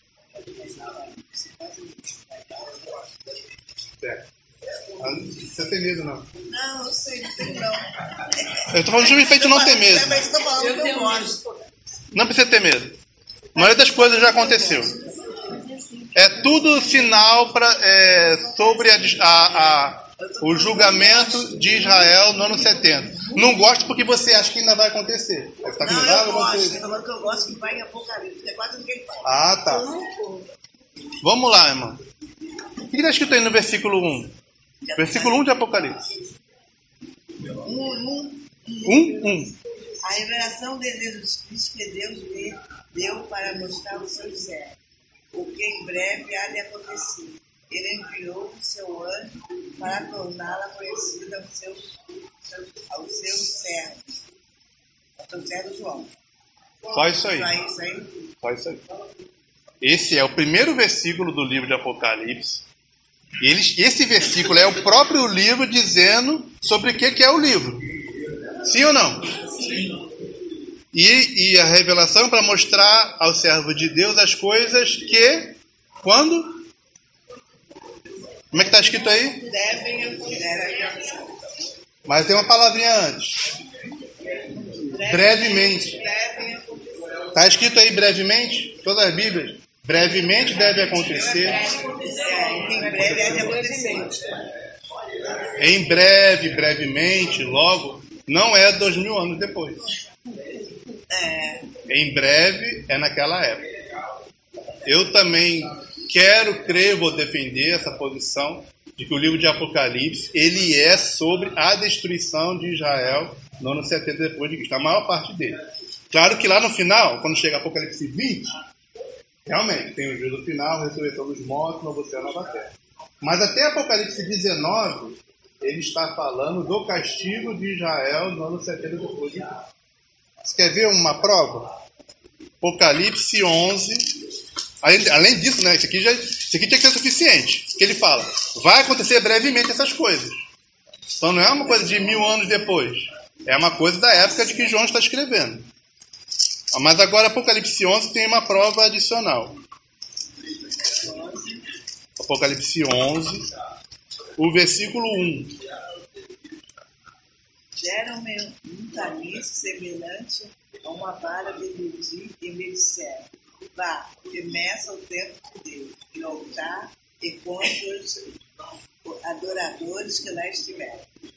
Certo. Você tem medo, não? Não, eu sei, não tenho não. Eu estou falando justamente não ter medo. Também estou falando que eu gosto. Não precisa ter medo. A maioria das coisas já aconteceu. É tudo sinal pra, é, sobre a, a, a, o julgamento de Israel no ano setenta. Não gosto porque você acha que ainda vai acontecer. Você tá Não, eu eu gosto. você... Estou falando que eu gosto que vai em Apocalipse. É quase ninguém fala. Ah, tá. Vamos lá, irmão. O que está escrito aí no versículo um? Versículo um de Apocalipse. Um, um. um, um. A revelação de Jesus Cristo que Deus lhe deu para mostrar o seu servo, o que em breve há de acontecer. Ele enviou o seu anjo para torná-la conhecida aos seus, aos seus servos, ao seu servo João. Só isso aí. Só isso aí. Só isso aí. Esse é o primeiro versículo do livro de Apocalipse. E eles, esse versículo é o próprio livro dizendo sobre o que, que é o livro. Sim ou não? Sim. E, e a revelação para mostrar ao servo de Deus as coisas que, quando? Como é que está escrito aí? Devem acontecer. Mas tem uma palavrinha antes. Brevemente. Devem acontecer. Está escrito aí brevemente? Todas as Bíblias. brevemente deve acontecer. É, em breve é de acontecer. Em breve, brevemente, logo, não é dois mil anos depois. É. Em breve é naquela época. Eu também quero crer, vou defender essa posição de que o livro de Apocalipse, ele é sobre a destruição de Israel no ano setenta depois de Cristo, a maior parte dele. Claro que lá no final, quando chega Apocalipse vinte, realmente tem o juízo final, a ressurreição dos mortos, novo céu e nova terra. Mas até Apocalipse dezenove, ele está falando do castigo de Israel no ano setenta depois de Cristo. Você quer ver uma prova? Apocalipse onze. Além, além disso, né, isso aqui, já, isso aqui tinha que ser suficiente. Porque ele fala, vai acontecer brevemente essas coisas. Então não é uma coisa de mil anos depois. É uma coisa da época de que João está escrevendo. Mas agora Apocalipse onze tem uma prova adicional. Apocalipse onze, o versículo um. Deram-me um caniço semelhante a uma vara de medir e me disseram, vá, e meça o templo de Deus, e o altar, e quantos adoradores que lá estiverem.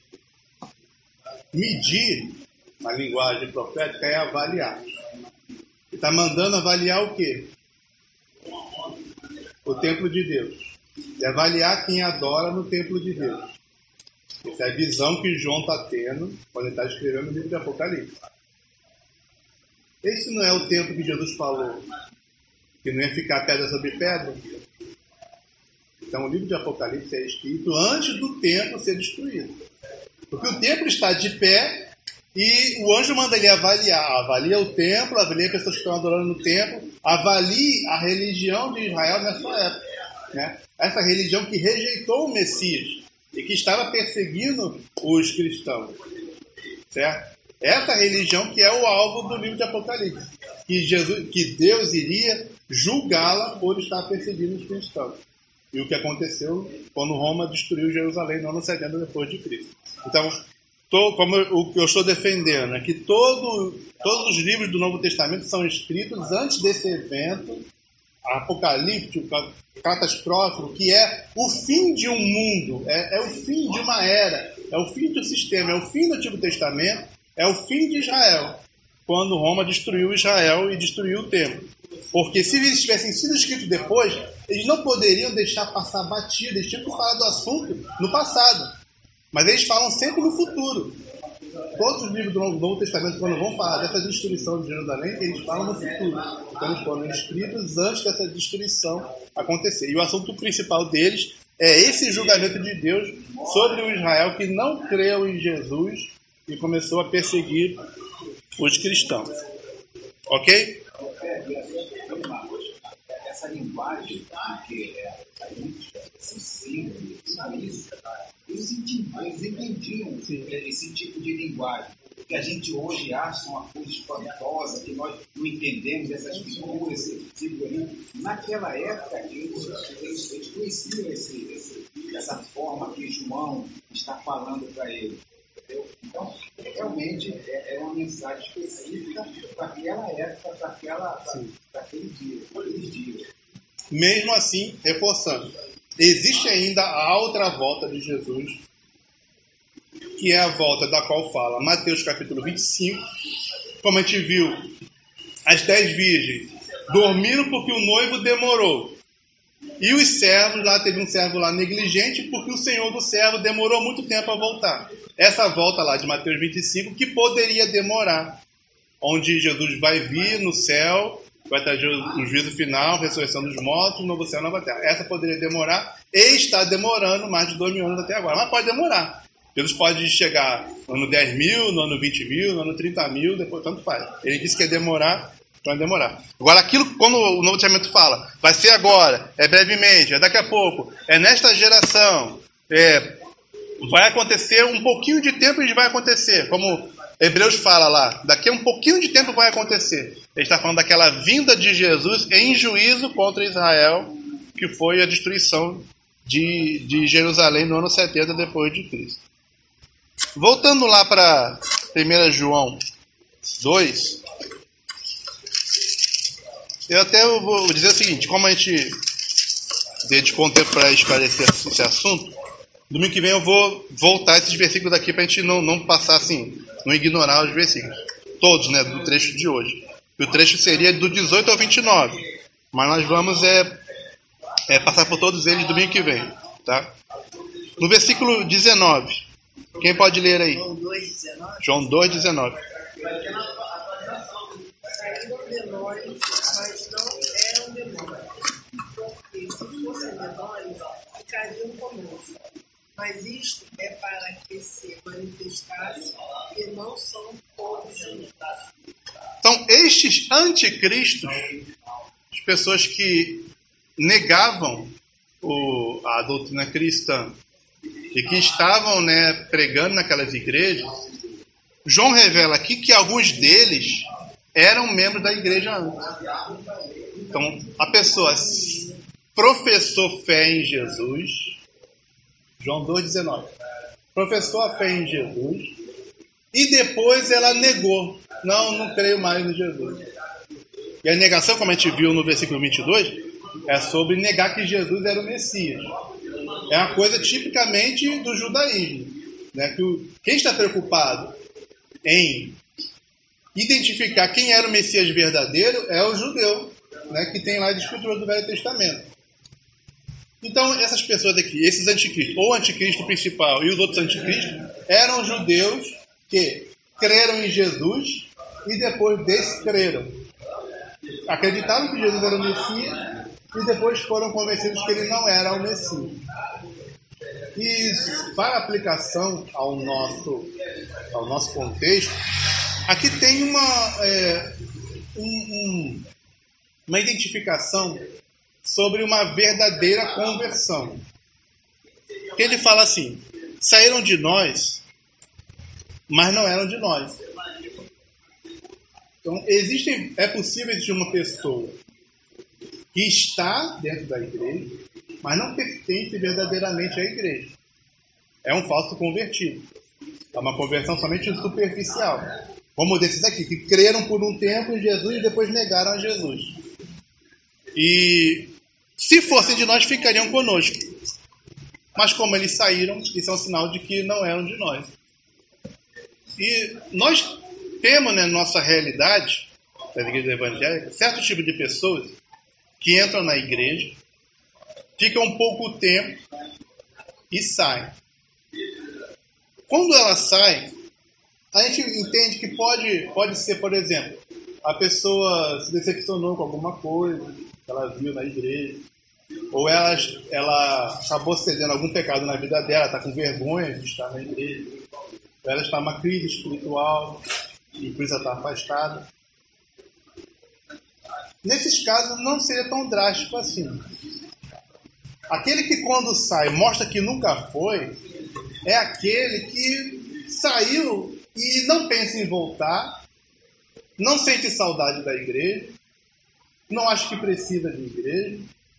Medir, na linguagem profética, é avaliar. Ele está mandando avaliar o quê? O templo de Deus. E avaliar quem adora no templo de Deus. Essa é a visão que João está tendo quando ele está escrevendo o livro de Apocalipse. Esse não é o tempo que Jesus falou que não ia ficar pedra sobre pedra? Então o livro de Apocalipse é escrito antes do templo ser destruído. Porque o templo está de pé e o anjo manda ele avaliar. Avalia o templo, avalia as pessoas que estão adorando no templo, avalie a religião de Israel nessa época. Né? Essa religião que rejeitou o Messias e que estava perseguindo os cristãos. Certo? Essa religião que é o alvo do livro de Apocalipse. Que, Jesus, que Deus iria julgá-la por estar perseguindo os cristãos. E o que aconteceu quando Roma destruiu Jerusalém no ano setenta depois de Cristo. Então, tô, como eu, o que eu estou defendendo é que todo, todos os livros do Novo Testamento são escritos antes desse evento apocalíptico, catastrófico, que é o fim de um mundo, é, é o fim de uma era, é o fim do sistema, é o fim do Antigo Testamento, é o fim de Israel, quando Roma destruiu Israel e destruiu o templo. Porque se eles tivessem sido escritos depois, eles não poderiam deixar passar batido, eles tinham que falar do assunto no passado. Mas eles falam sempre no futuro. Todos os livros do Novo Testamento, quando vão falar dessa destruição de Jerusalém, eles falam no futuro. Então eles foram escritos antes dessa destruição acontecer. E o assunto principal deles é esse julgamento de Deus sobre o Israel que não creu em Jesus e começou a perseguir os cristãos. Ok? Essa linguagem que é a gente sensível, isso, eles entendiam, eles entendiam esse tipo de linguagem. Que a gente hoje acha uma coisa espantosa, que nós não entendemos essas figuras, esse tipo de... Naquela época, eles, eles, eles conheciam esse, esse, essa forma que João está falando para eles. Entendeu? Então, realmente, é, é uma mensagem específica para aquela época, para aquele dia, aqueles dias. Mesmo assim, reforçando, existe ainda a outra volta de Jesus, que é a volta da qual fala Mateus capítulo vinte e cinco, como a gente viu, as dez virgens dormiram porque o noivo demorou. E os servos, lá teve um servo lá negligente porque o senhor do servo demorou muito tempo a voltar. Essa volta lá de Mateus vinte e cinco que poderia demorar, onde Jesus vai vir no céu, vai trazer o juízo final, ressurreição dos mortos, novo céu e nova terra. Essa poderia demorar e está demorando mais de dois mil anos até agora. Mas pode demorar. Jesus pode chegar no ano dez mil, no ano vinte mil, no ano trinta mil, depois tanto faz. Ele disse que ia demorar, então vai demorar. Agora aquilo, quando o Novo Testamento fala, vai ser agora, é brevemente, é daqui a pouco, é nesta geração, é, vai acontecer um pouquinho de tempo e vai acontecer, como Hebreus fala lá, daqui a um pouquinho de tempo vai acontecer. Ele está falando daquela vinda de Jesus em juízo contra Israel, que foi a destruição de, de Jerusalém no ano setenta depois de Cristo. Voltando lá para primeiro João dois, Eu até vou dizer o seguinte, como a gente dedicou um tempo para esclarecer esse assunto, domingo que vem eu vou voltar a esses versículos aqui para a gente não, não passar assim, não ignorar os versículos. Todos, né, do trecho de hoje. E o trecho seria do dezoito ao vinte e nove. Mas nós vamos é, é, passar por todos eles domingo que vem. Tá? No versículo dezenove. Quem pode ler aí? João dois, dezenove. João dois, dezenove. Saíram demônios, mas não eram demônios. Porque se fossem demônios, ficariam conosco. Mas isto é para que se manifestasse que não são todos juntos. Então, estes anticristos, as pessoas que negavam o, a doutrina cristã e que estavam, né, pregando naquelas igrejas, João revela aqui que alguns deles eram membros da igreja antes. Então, a pessoa professou fé em Jesus, João dois, dezenove, professou a fé em Jesus e depois ela negou. Não, não creio mais em Jesus. E a negação, como a gente viu no versículo vinte e dois, é sobre negar que Jesus era o Messias. É uma coisa tipicamente do judaísmo, né? Que o, quem está preocupado em identificar quem era o Messias verdadeiro é o judeu, né? Que tem lá as escrituras do Velho Testamento. Então, essas pessoas aqui, esses anticristos, ou o anticristo principal e os outros anticristos, eram judeus que creram em Jesus e depois descreram. Acreditaram que Jesus era o Messias e depois foram convencidos que ele não era o Messias. E para aplicação ao nosso, ao nosso contexto, aqui tem uma, é, um, um, uma identificação sobre uma verdadeira conversão. Ele fala assim: saíram de nós, mas não eram de nós. Então, existem, é possível existir uma pessoa que está dentro da igreja, mas não pertence verdadeiramente à igreja. É um falso convertido. É uma conversão somente superficial. Como desses aqui, que creram por um tempo em Jesus e depois negaram a Jesus. E se fossem de nós, ficariam conosco. Mas como eles saíram, isso é um sinal de que não eram de nós. E nós temos, né, nossa realidade, da igreja evangélica, certo tipo de pessoas que entram na igreja, ficam um pouco tempo e saem. Quando elas saem, a gente entende que pode, pode ser, por exemplo, a pessoa se decepcionou com alguma coisa que ela viu na igreja, ou ela, ela acabou cedendo algum pecado na vida dela, está com vergonha de estar na igreja, ou ela está numa crise espiritual e por isso ela está afastada. Nesses casos não seria tão drástico assim. Aquele que quando sai mostra que nunca foi, é aquele que saiu e não pensa em voltar, não sente saudade da igreja, não acha que precisa de igreja,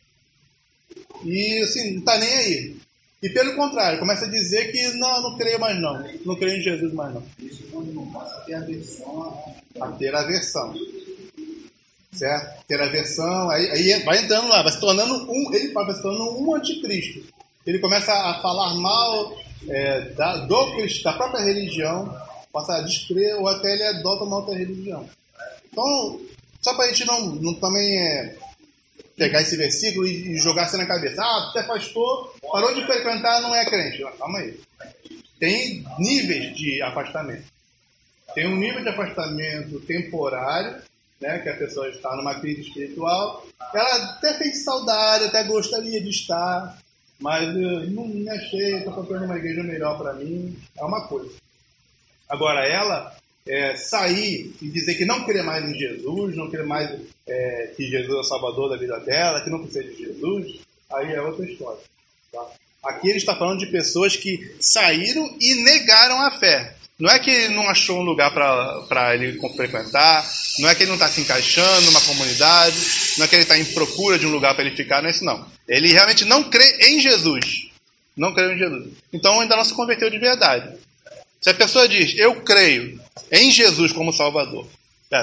e assim, não está nem aí. E pelo contrário, começa a dizer que não, não creio mais não, não creio em Jesus mais não. Isso quando não passa a ter aversão a ter aversão. Certo? Ter aversão, aí, aí vai entrando lá, vai se tornando um, ele vai se tornando um anticristo. Ele começa a falar mal é, da, do, da própria religião, passa a descrer, ou até ele adota uma outra religião. Então, só para a gente não, não também é, pegar esse versículo e, e jogar assim na cabeça. Ah, você é pastor, parou de frequentar, não é crente. Calma aí. Tem níveis de afastamento. Tem um nível de afastamento temporário, né, que a pessoa está numa crise espiritual, ela até tem saudade, até gostaria de estar, mas eu não me achei, estou procurando uma igreja melhor para mim, é uma coisa. Agora, ela é, sair e dizer que não crê mais em Jesus, não crê mais é, que Jesus é o salvador da vida dela, que não precisa de Jesus, aí é outra história. Tá? Aqui ele está falando de pessoas que saíram e negaram a fé. Não é que ele não achou um lugar para ele frequentar, não é que ele não está se encaixando numa comunidade, não é que ele está em procura de um lugar para ele ficar, não é isso não. Ele realmente não crê em Jesus. Não crê em Jesus. Então ainda não se converteu de verdade. Se a pessoa diz, eu creio em Jesus como Salvador,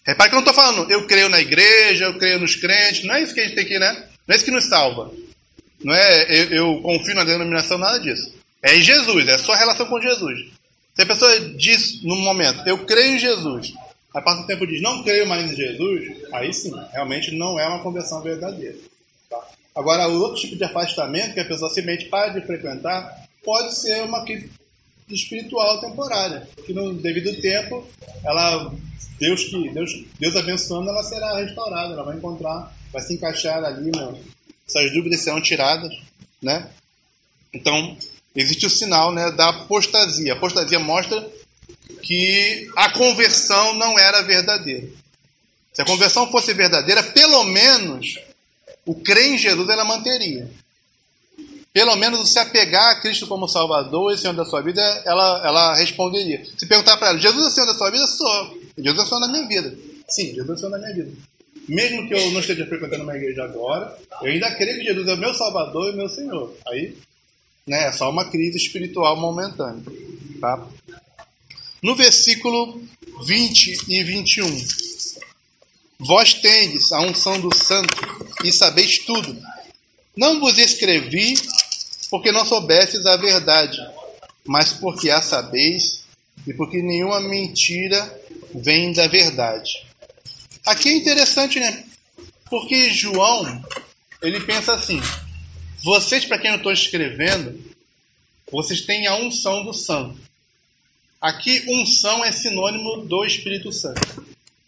Repare que eu não estou falando, eu creio na igreja, eu creio nos crentes, não é isso que a gente tem que, né? Não é isso que nos salva. Não é eu, eu confio na denominação, nada disso. É em Jesus, é a sua relação com Jesus. Se a pessoa diz no momento, eu creio em Jesus, aí passa o tempo e diz, não creio mais em Jesus, aí sim, realmente não é uma conversão verdadeira. Tá? Agora, o outro tipo de afastamento que a pessoa simplesmente para de frequentar, pode ser uma crise espiritual temporária, que no devido tempo, ela, Deus, que, Deus, Deus abençoando, ela será restaurada, ela vai encontrar, vai se encaixar ali, né? Essas dúvidas serão tiradas, né? Então, existe o sinal, né, da apostasia. A apostasia mostra que a conversão não era verdadeira. Se a conversão fosse verdadeira, pelo menos o crer em Jesus ela manteria. Pelo menos se apegar a Cristo como Salvador e Senhor da sua vida, ela, ela responderia. Se perguntar para ela, Jesus é Senhor da sua vida? Sou. Jesus é Senhor da minha vida. Sim, Jesus é Senhor da minha vida. Mesmo que eu não esteja frequentando uma igreja agora, eu ainda creio que Jesus é o meu Salvador e meu Senhor. Aí, né, é só uma crise espiritual momentânea. Tá? No versículo vinte e vinte e um. Vós tendes a unção do Santo e sabeis tudo. Não vos escrevi porque não soubestes a verdade, mas porque a sabeis e porque nenhuma mentira vem da verdade. Aqui é interessante, né? Porque João, ele pensa assim, vocês, para quem eu estou escrevendo, vocês têm a unção do Santo. Aqui, unção é sinônimo do Espírito Santo.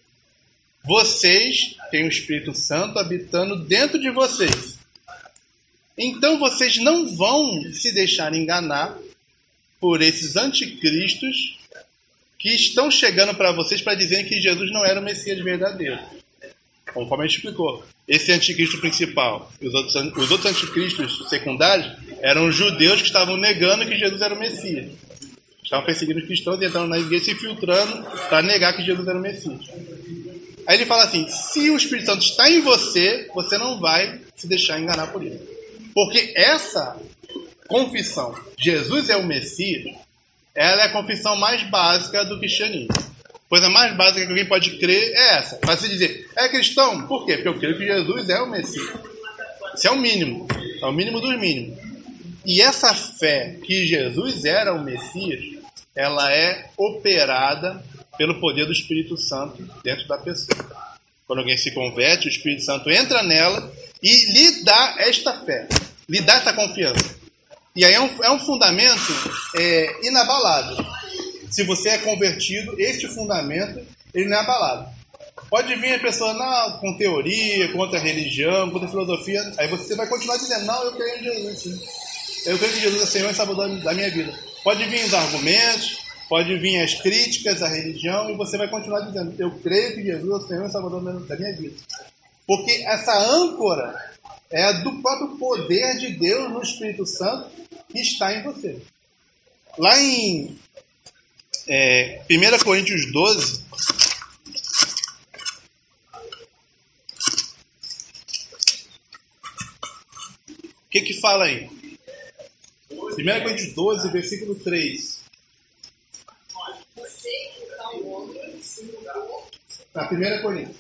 Vocês têm o Espírito Santo habitando dentro de vocês. Então vocês não vão se deixar enganar por esses anticristos que estão chegando para vocês para dizer que Jesus não era o Messias verdadeiro. Conforme a gente explicou, esse anticristo principal e os outros, os outros anticristos secundários eram os judeus que estavam negando que Jesus era o Messias. Estavam perseguindo os cristãos e entrando na igreja se filtrando para negar que Jesus era o Messias. Aí ele fala assim, se o Espírito Santo está em você, você não vai se deixar enganar por ele. Porque essa confissão, Jesus é o Messias, ela é a confissão mais básica do cristianismo. A coisa mais básica que alguém pode crer é essa. Para se dizer, é cristão? Por quê? Porque eu creio que Jesus é o Messias. Isso é o mínimo. É o mínimo dos mínimos. E essa fé que Jesus era o Messias, ela é operada pelo poder do Espírito Santo dentro da pessoa. Quando alguém se converte, o Espírito Santo entra nela e lhe dá esta fé, lhe dá essa confiança. E aí é um, é um fundamento é, inabalável. Se você é convertido, este fundamento ele não é abalado. Pode vir a pessoa não, com teoria, contra a religião, contra a filosofia, aí você vai continuar dizendo, não, eu creio em Jesus, sim. Eu creio que Jesus é Senhor e Salvador da minha vida. Pode vir os argumentos, pode vir as críticas à religião, e você vai continuar dizendo, eu creio que Jesus é o Senhor e Salvador da minha vida. Porque essa âncora é a do próprio poder de Deus no Espírito Santo que está em você. Lá em é, primeira Coríntios doze, o que que fala aí? primeira Coríntios doze, versículo três. Na primeira Coríntios.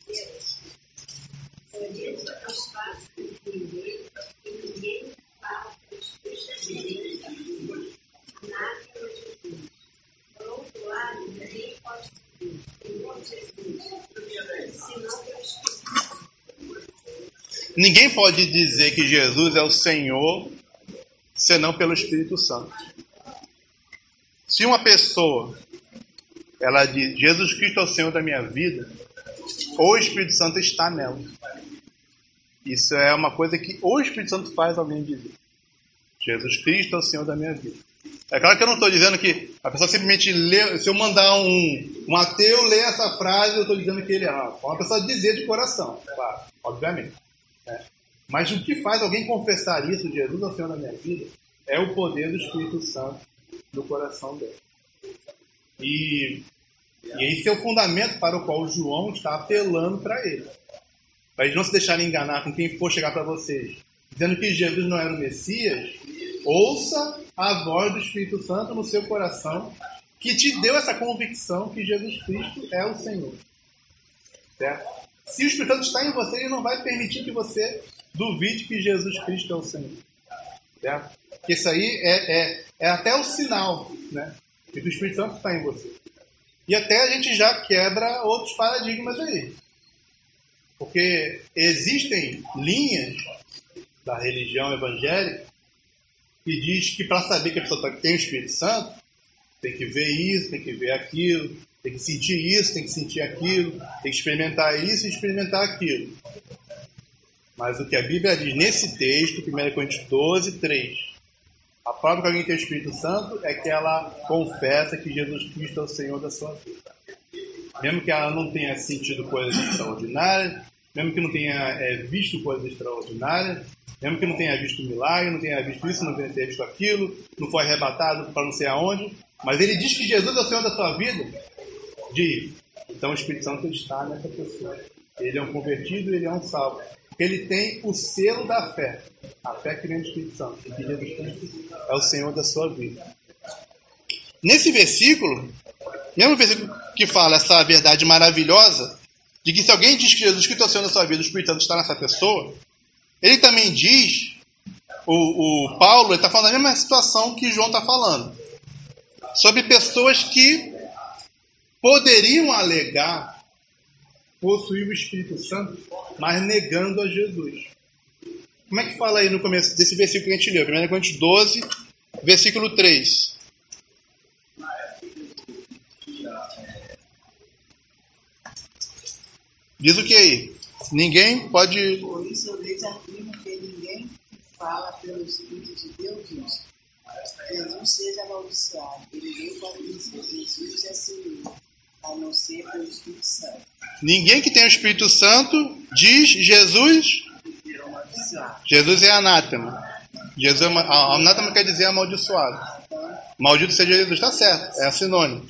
Ninguém pode dizer que Jesus é o Senhor senão pelo Espírito Santo. Se uma pessoa ela diz Jesus Cristo é o Senhor da minha vida, ou o Espírito Santo está nela. Isso é uma coisa que ou o Espírito Santo faz alguém dizer. Jesus Cristo é o Senhor da minha vida. É claro que eu não estou dizendo que a pessoa simplesmente lê, se eu mandar um, um ateu ler essa frase, eu estou dizendo que ele é uma pessoa dizer de coração, claro, obviamente. É. Mas o que faz alguém confessar isso, Jesus é o Senhor da minha vida, é o poder do Espírito Santo no coração dele. E, e esse é o fundamento para o qual o João está apelando para ele. Para eles não se deixarem enganar com quem for chegar para vocês, dizendo que Jesus não era o Messias, ouça a voz do Espírito Santo no seu coração, que te deu essa convicção que Jesus Cristo é o Senhor. certo? Se o Espírito Santo está em você, ele não vai permitir que você duvide que Jesus Cristo é o Senhor. Certo? Porque isso aí é, é, é até o sinal, né, de que o Espírito Santo está em você. E até a gente já quebra outros paradigmas aí. Porque existem linhas da religião evangélica que diz que para saber que a pessoa tem o Espírito Santo, tem que ver isso, tem que ver aquilo, tem que sentir isso, tem que sentir aquilo, tem que experimentar isso e experimentar aquilo. Mas o que a Bíblia diz nesse texto, primeira Coríntios doze, três, a prova que alguém tem o Espírito Santo é que ela confessa que Jesus Cristo é o Senhor da sua vida. Mesmo que ela não tenha sentido coisas extraordinárias, mesmo que não tenha é, visto coisas extraordinárias, mesmo que não tenha visto milagre, não tenha visto isso, não tenha visto aquilo, não foi arrebatado para não sei aonde, mas ele diz que Jesus é o Senhor da sua vida, diz, então o Espírito Santo está nessa pessoa. Ele é um convertido, ele é um salvo. Ele tem o selo da fé, a fé que vem do Espírito Santo, que Jesus Cristo é o Senhor da sua vida. Nesse versículo, mesmo versículo que fala essa verdade maravilhosa, de que se alguém diz que Jesus Cristo é o Senhor da sua vida, o Espírito Santo está nessa pessoa, ele também diz, o, o Paulo está falando a mesma situação que João está falando, sobre pessoas que poderiam alegar possuir o Espírito Santo, mas negando a Jesus. Como é que fala aí no começo desse versículo que a gente leu? primeira Coríntios doze, versículo três. Diz o que aí? Ninguém pode... Por isso eu lhes afirmo que ninguém que fala pelo Espírito de Deus diz: Jesus seja amaldiçoado. Ele veio para dizer: Jesus é Senhor, a não ser pelo Espírito Santo. Ninguém que tem o Espírito Santo diz Jesus... Jesus é anátema. Jesus é uma... Anátema quer dizer amaldiçoado. Maldito seja Jesus. Está certo, é sinônimo.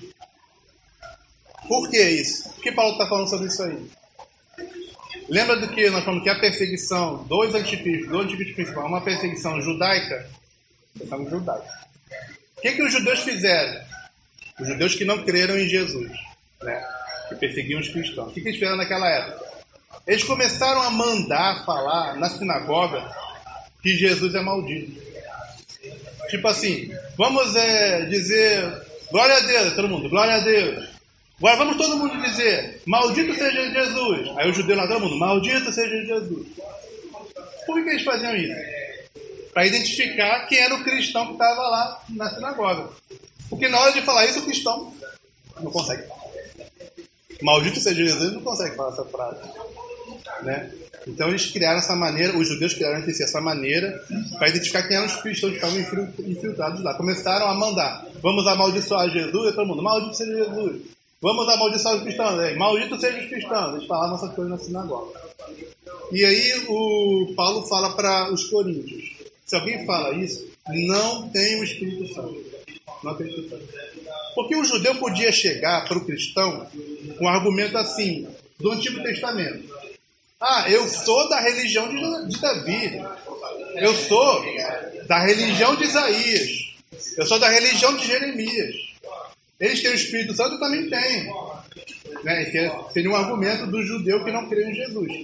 Por que isso? Por que Paulo está falando sobre isso aí? Lembra do que nós falamos que a perseguição dos anticristos, do anticristo principal, é uma perseguição judaica? Perseguição judaica. O que, que os judeus fizeram? Os judeus que não creram em Jesus, né? Que perseguiam os cristãos. O que, que eles fizeram naquela época? Eles começaram a mandar falar na sinagoga que Jesus é maldito. Tipo assim, vamos é, dizer glória a Deus, todo mundo, glória a Deus. Agora vamos todo mundo dizer, maldito seja Jesus. Aí o judeu lá, todo mundo, maldito seja Jesus. Por que eles faziam isso? Para identificar quem era o cristão que estava lá na sinagoga. Porque na hora de falar isso, o cristão não consegue falar. Maldito seja Jesus, não consegue falar essa frase. Né? Então eles criaram essa maneira, os judeus criaram entre si essa maneira para identificar quem eram os cristãos que estavam infiltrados lá. Começaram a mandar, vamos amaldiçoar Jesus, e todo mundo, maldito seja Jesus. Vamos amaldiçoar os cristãos, aí, maldito sejam os cristãos. Eles falavam essas coisas na sinagoga. E aí o Paulo fala para os coríntios, se alguém fala isso, não tem o Espírito Santo. Não tem o Espírito Santo. Porque o judeu podia chegar para o cristão com um argumento assim, do Antigo Testamento. Ah, eu sou da religião de, de Davi. Eu sou da religião de Isaías. Eu sou da religião de Jeremias. Eles têm o Espírito Santo, eu também tenho. Né? Esse seria um argumento do judeu que não crê em Jesus.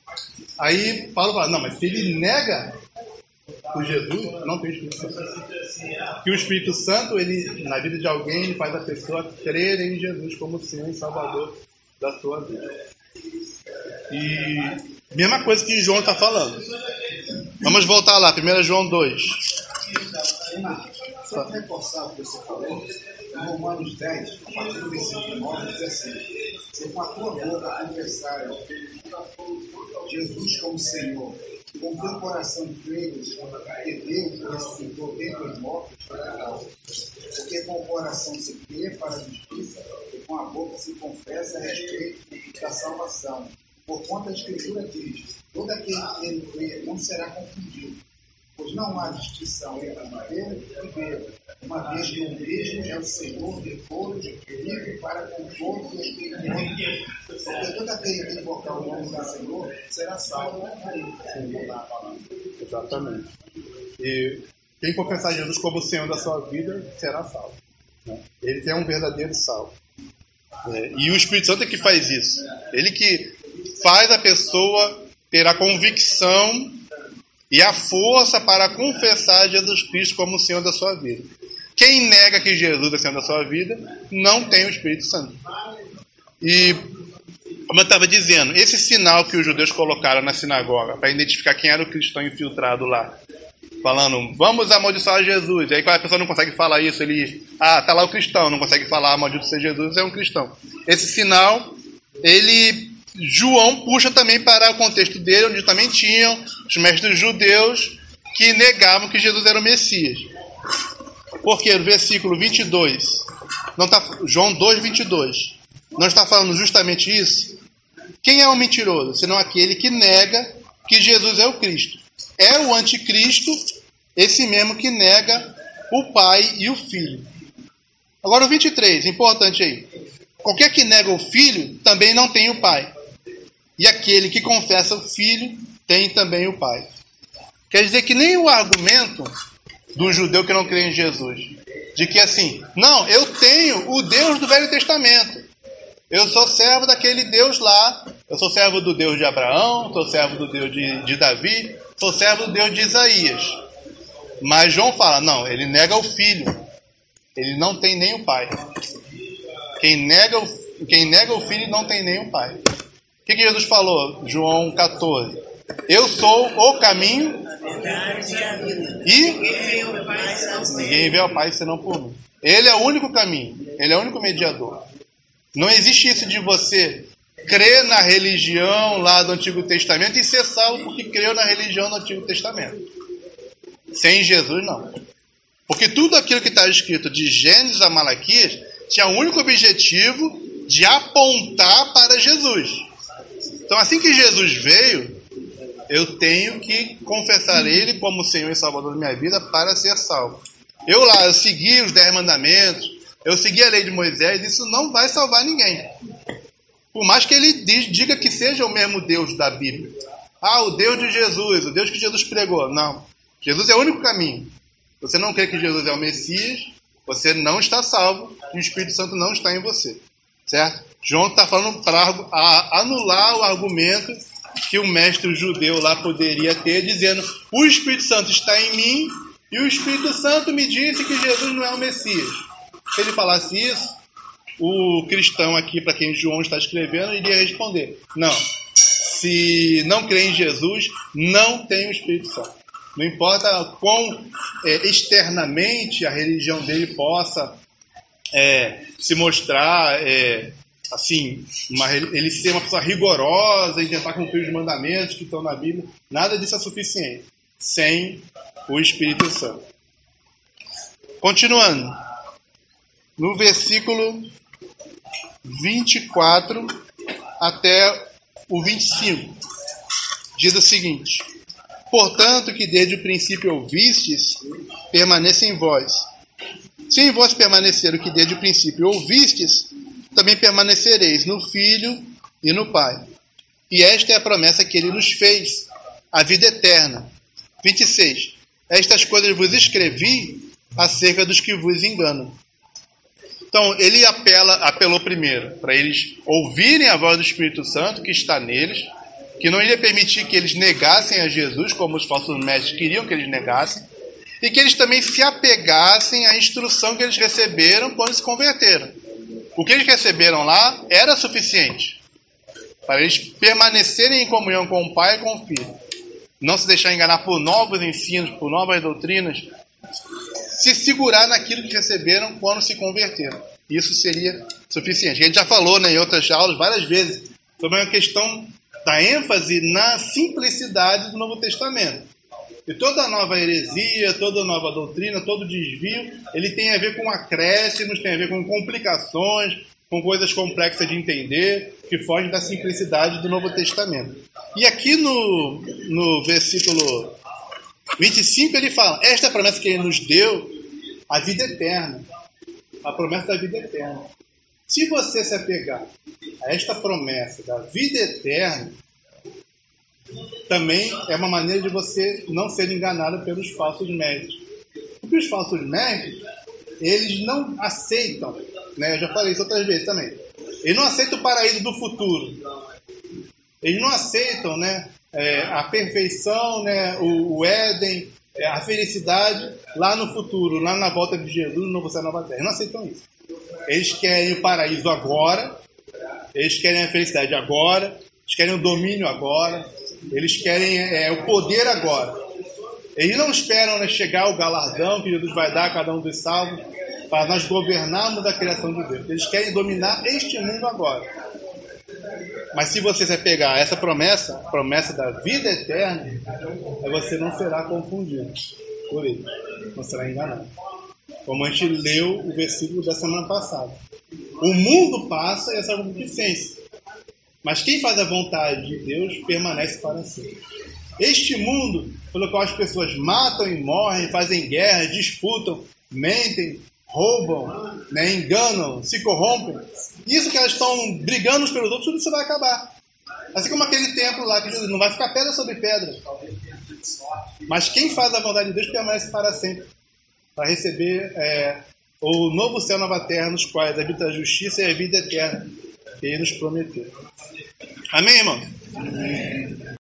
Aí Paulo fala, não, mas se ele nega o Jesus, não tem Espírito Santo. Que o Espírito Santo, ele, na vida de alguém, ele faz a pessoa crer em Jesus como Senhor e Salvador da sua vida. E mesma coisa que João está falando. Vamos voltar lá, primeiro João dois. Só para reforçar o que você falou, em Romanos dez, a partir do versículo nove, diz assim: se com a tua boca confessar Jesus como Senhor, e com o teu coração creres que Deus ressuscitou dentre os mortos, porque com o coração se crê para a justiça, e com a boca se confessa a respeito da salvação. Por conta da Escritura diz: todo aquele que nele crê não será confundido. Pois não há distinção entre viver e viver, uma vez que o mesmo é o Senhor de todos, livre para com todos os que creem. Porque todo aquele que invocar o nome do Senhor será salvo. Exatamente. E quem confessar Jesus como o Senhor da sua vida será salvo. Ele é um verdadeiro salvo. É, e o Espírito Santo é que faz isso. Ele que faz a pessoa ter a convicção e a força para confessar Jesus Cristo como o Senhor da sua vida. Quem nega que Jesus é o Senhor da sua vida, não tem o Espírito Santo. E, como eu estava dizendo, esse sinal que os judeus colocaram na sinagoga para identificar quem era o cristão infiltrado lá, falando, vamos amaldiçoar Jesus. E aí quando a pessoa não consegue falar isso, ele, ah, tá lá o cristão, não consegue falar, maldito seja Jesus, é um cristão. Esse sinal, ele, João puxa também para o contexto dele, onde também tinham os mestres judeus que negavam que Jesus era o Messias. Porque no versículo vinte e dois, não tá, João dois, vinte e dois, não está falando justamente isso? Quem é o mentiroso? Senão aquele que nega que Jesus é o Cristo. É o anticristo, esse mesmo que nega o Pai e o Filho. Agora o vinte e três, importante aí. Qualquer que nega o Filho, também não tem o Pai. E aquele que confessa o Filho, tem também o Pai. Quer dizer que nem o argumento do judeu que não crê em Jesus, de que assim, não, eu tenho o Deus do Velho Testamento. Eu sou servo daquele Deus lá. Eu sou servo do Deus de Abraão, sou servo do Deus de, de Davi, sou servo do Deus de Isaías. Mas João fala, não, ele nega o Filho. Ele não tem nem o Pai. Quem nega o, quem nega o Filho não tem nem o Pai. O que, que Jesus falou? João catorze. Eu sou o caminho e ninguém vê ao Pai senão por mim. Ele é o único caminho. Ele é o único mediador. Não existe isso de você crer na religião lá do Antigo Testamento e ser salvo porque creu na religião do Antigo Testamento. Sem Jesus, não. Porque tudo aquilo que está escrito de Gênesis a Malaquias tinha o único objetivo de apontar para Jesus. Então, assim que Jesus veio, eu tenho que confessar Ele como Senhor e Salvador da minha vida para ser salvo. Eu lá, eu segui os dez mandamentos, eu segui a lei de Moisés, isso não vai salvar ninguém. Por mais que ele diga que seja o mesmo Deus da Bíblia. Ah, o Deus de Jesus, o Deus que Jesus pregou. Não. Jesus é o único caminho. Você não crê que Jesus é o Messias, você não está salvo e o Espírito Santo não está em você. Certo? João está falando para anular o argumento que o mestre judeu lá poderia ter, dizendo, o Espírito Santo está em mim e o Espírito Santo me disse que Jesus não é o Messias. Se ele falasse isso, o cristão aqui, para quem João está escrevendo, iria responder, não, se não crê em Jesus, não tem o Espírito Santo. Não importa quão é, externamente a religião dele possa é, se mostrar, é, assim, uma, ele ser uma pessoa rigorosa e tentar cumprir os mandamentos que estão na Bíblia, nada disso é suficiente, sem o Espírito Santo. Continuando, no versículo vinte e quatro até o vinte e cinco, diz o seguinte, portanto que desde o princípio ouvistes, permaneça em vós. Se em vós permanecer o que desde o princípio ouvistes, também permanecereis no Filho e no Pai. E esta é a promessa que ele nos fez, a vida eterna. vinte e seis. Estas coisas vos escrevi acerca dos que vos enganam. Então, ele apela, apelou primeiro para eles ouvirem a voz do Espírito Santo que está neles, que não iria permitir que eles negassem a Jesus, como os falsos mestres queriam que eles negassem, e que eles também se apegassem à instrução que eles receberam quando se converteram. O que eles receberam lá era suficiente para eles permanecerem em comunhão com o Pai e com o Filho. Não se deixar enganar por novos ensinos, por novas doutrinas, se segurar naquilo que receberam quando se converteram. Isso seria suficiente. A gente já falou, né, em outras aulas várias vezes sobre a questão da ênfase na simplicidade do Novo Testamento. E toda nova heresia, toda nova doutrina, todo desvio, ele tem a ver com acréscimos, tem a ver com complicações, com coisas complexas de entender, que fogem da simplicidade do Novo Testamento. E aqui no, no versículo vinte e cinco ele fala, esta é a promessa que ele nos deu, a vida eterna. A promessa da vida eterna. Se você se apegar a esta promessa da vida eterna, também é uma maneira de você não ser enganado pelos falsos mestres. Porque os falsos mestres, eles não aceitam, né? Eu já falei isso outras vezes também, Eles não aceitam o paraíso do futuro. Eles não aceitam, né, é, a perfeição, né, o, o Éden, é, a felicidade lá no futuro, lá na volta de Jesus, no novo céu e nova terra. Eles não aceitam isso. Eles querem o paraíso agora, eles querem a felicidade agora, eles querem o domínio agora, eles querem é, o poder agora. Eles não esperam, né, chegar o galardão que Jesus vai dar a cada um dos salvos para nós governarmos a criação de Deus. Eles querem dominar este mundo agora. Mas se você vai pegar essa promessa, a promessa da vida eterna, você não será confundido por ele, não será enganado. Como a gente leu o versículo da semana passada. O mundo passa e essa concupiscência. Mas quem faz a vontade de Deus permanece para sempre. Este mundo, pelo qual as pessoas matam e morrem, fazem guerra, disputam, mentem, roubam, né, enganam, se corrompem. Isso que elas estão brigando uns pelos outros, tudo isso vai acabar. Assim como aquele templo lá, que Jesus não vai ficar pedra sobre pedra. Mas quem faz a vontade de Deus permanece para sempre. Para receber é, o novo céu e nova terra, nos quais habita a justiça e a vida eterna que ele nos prometeu. Amém, irmão? Amém.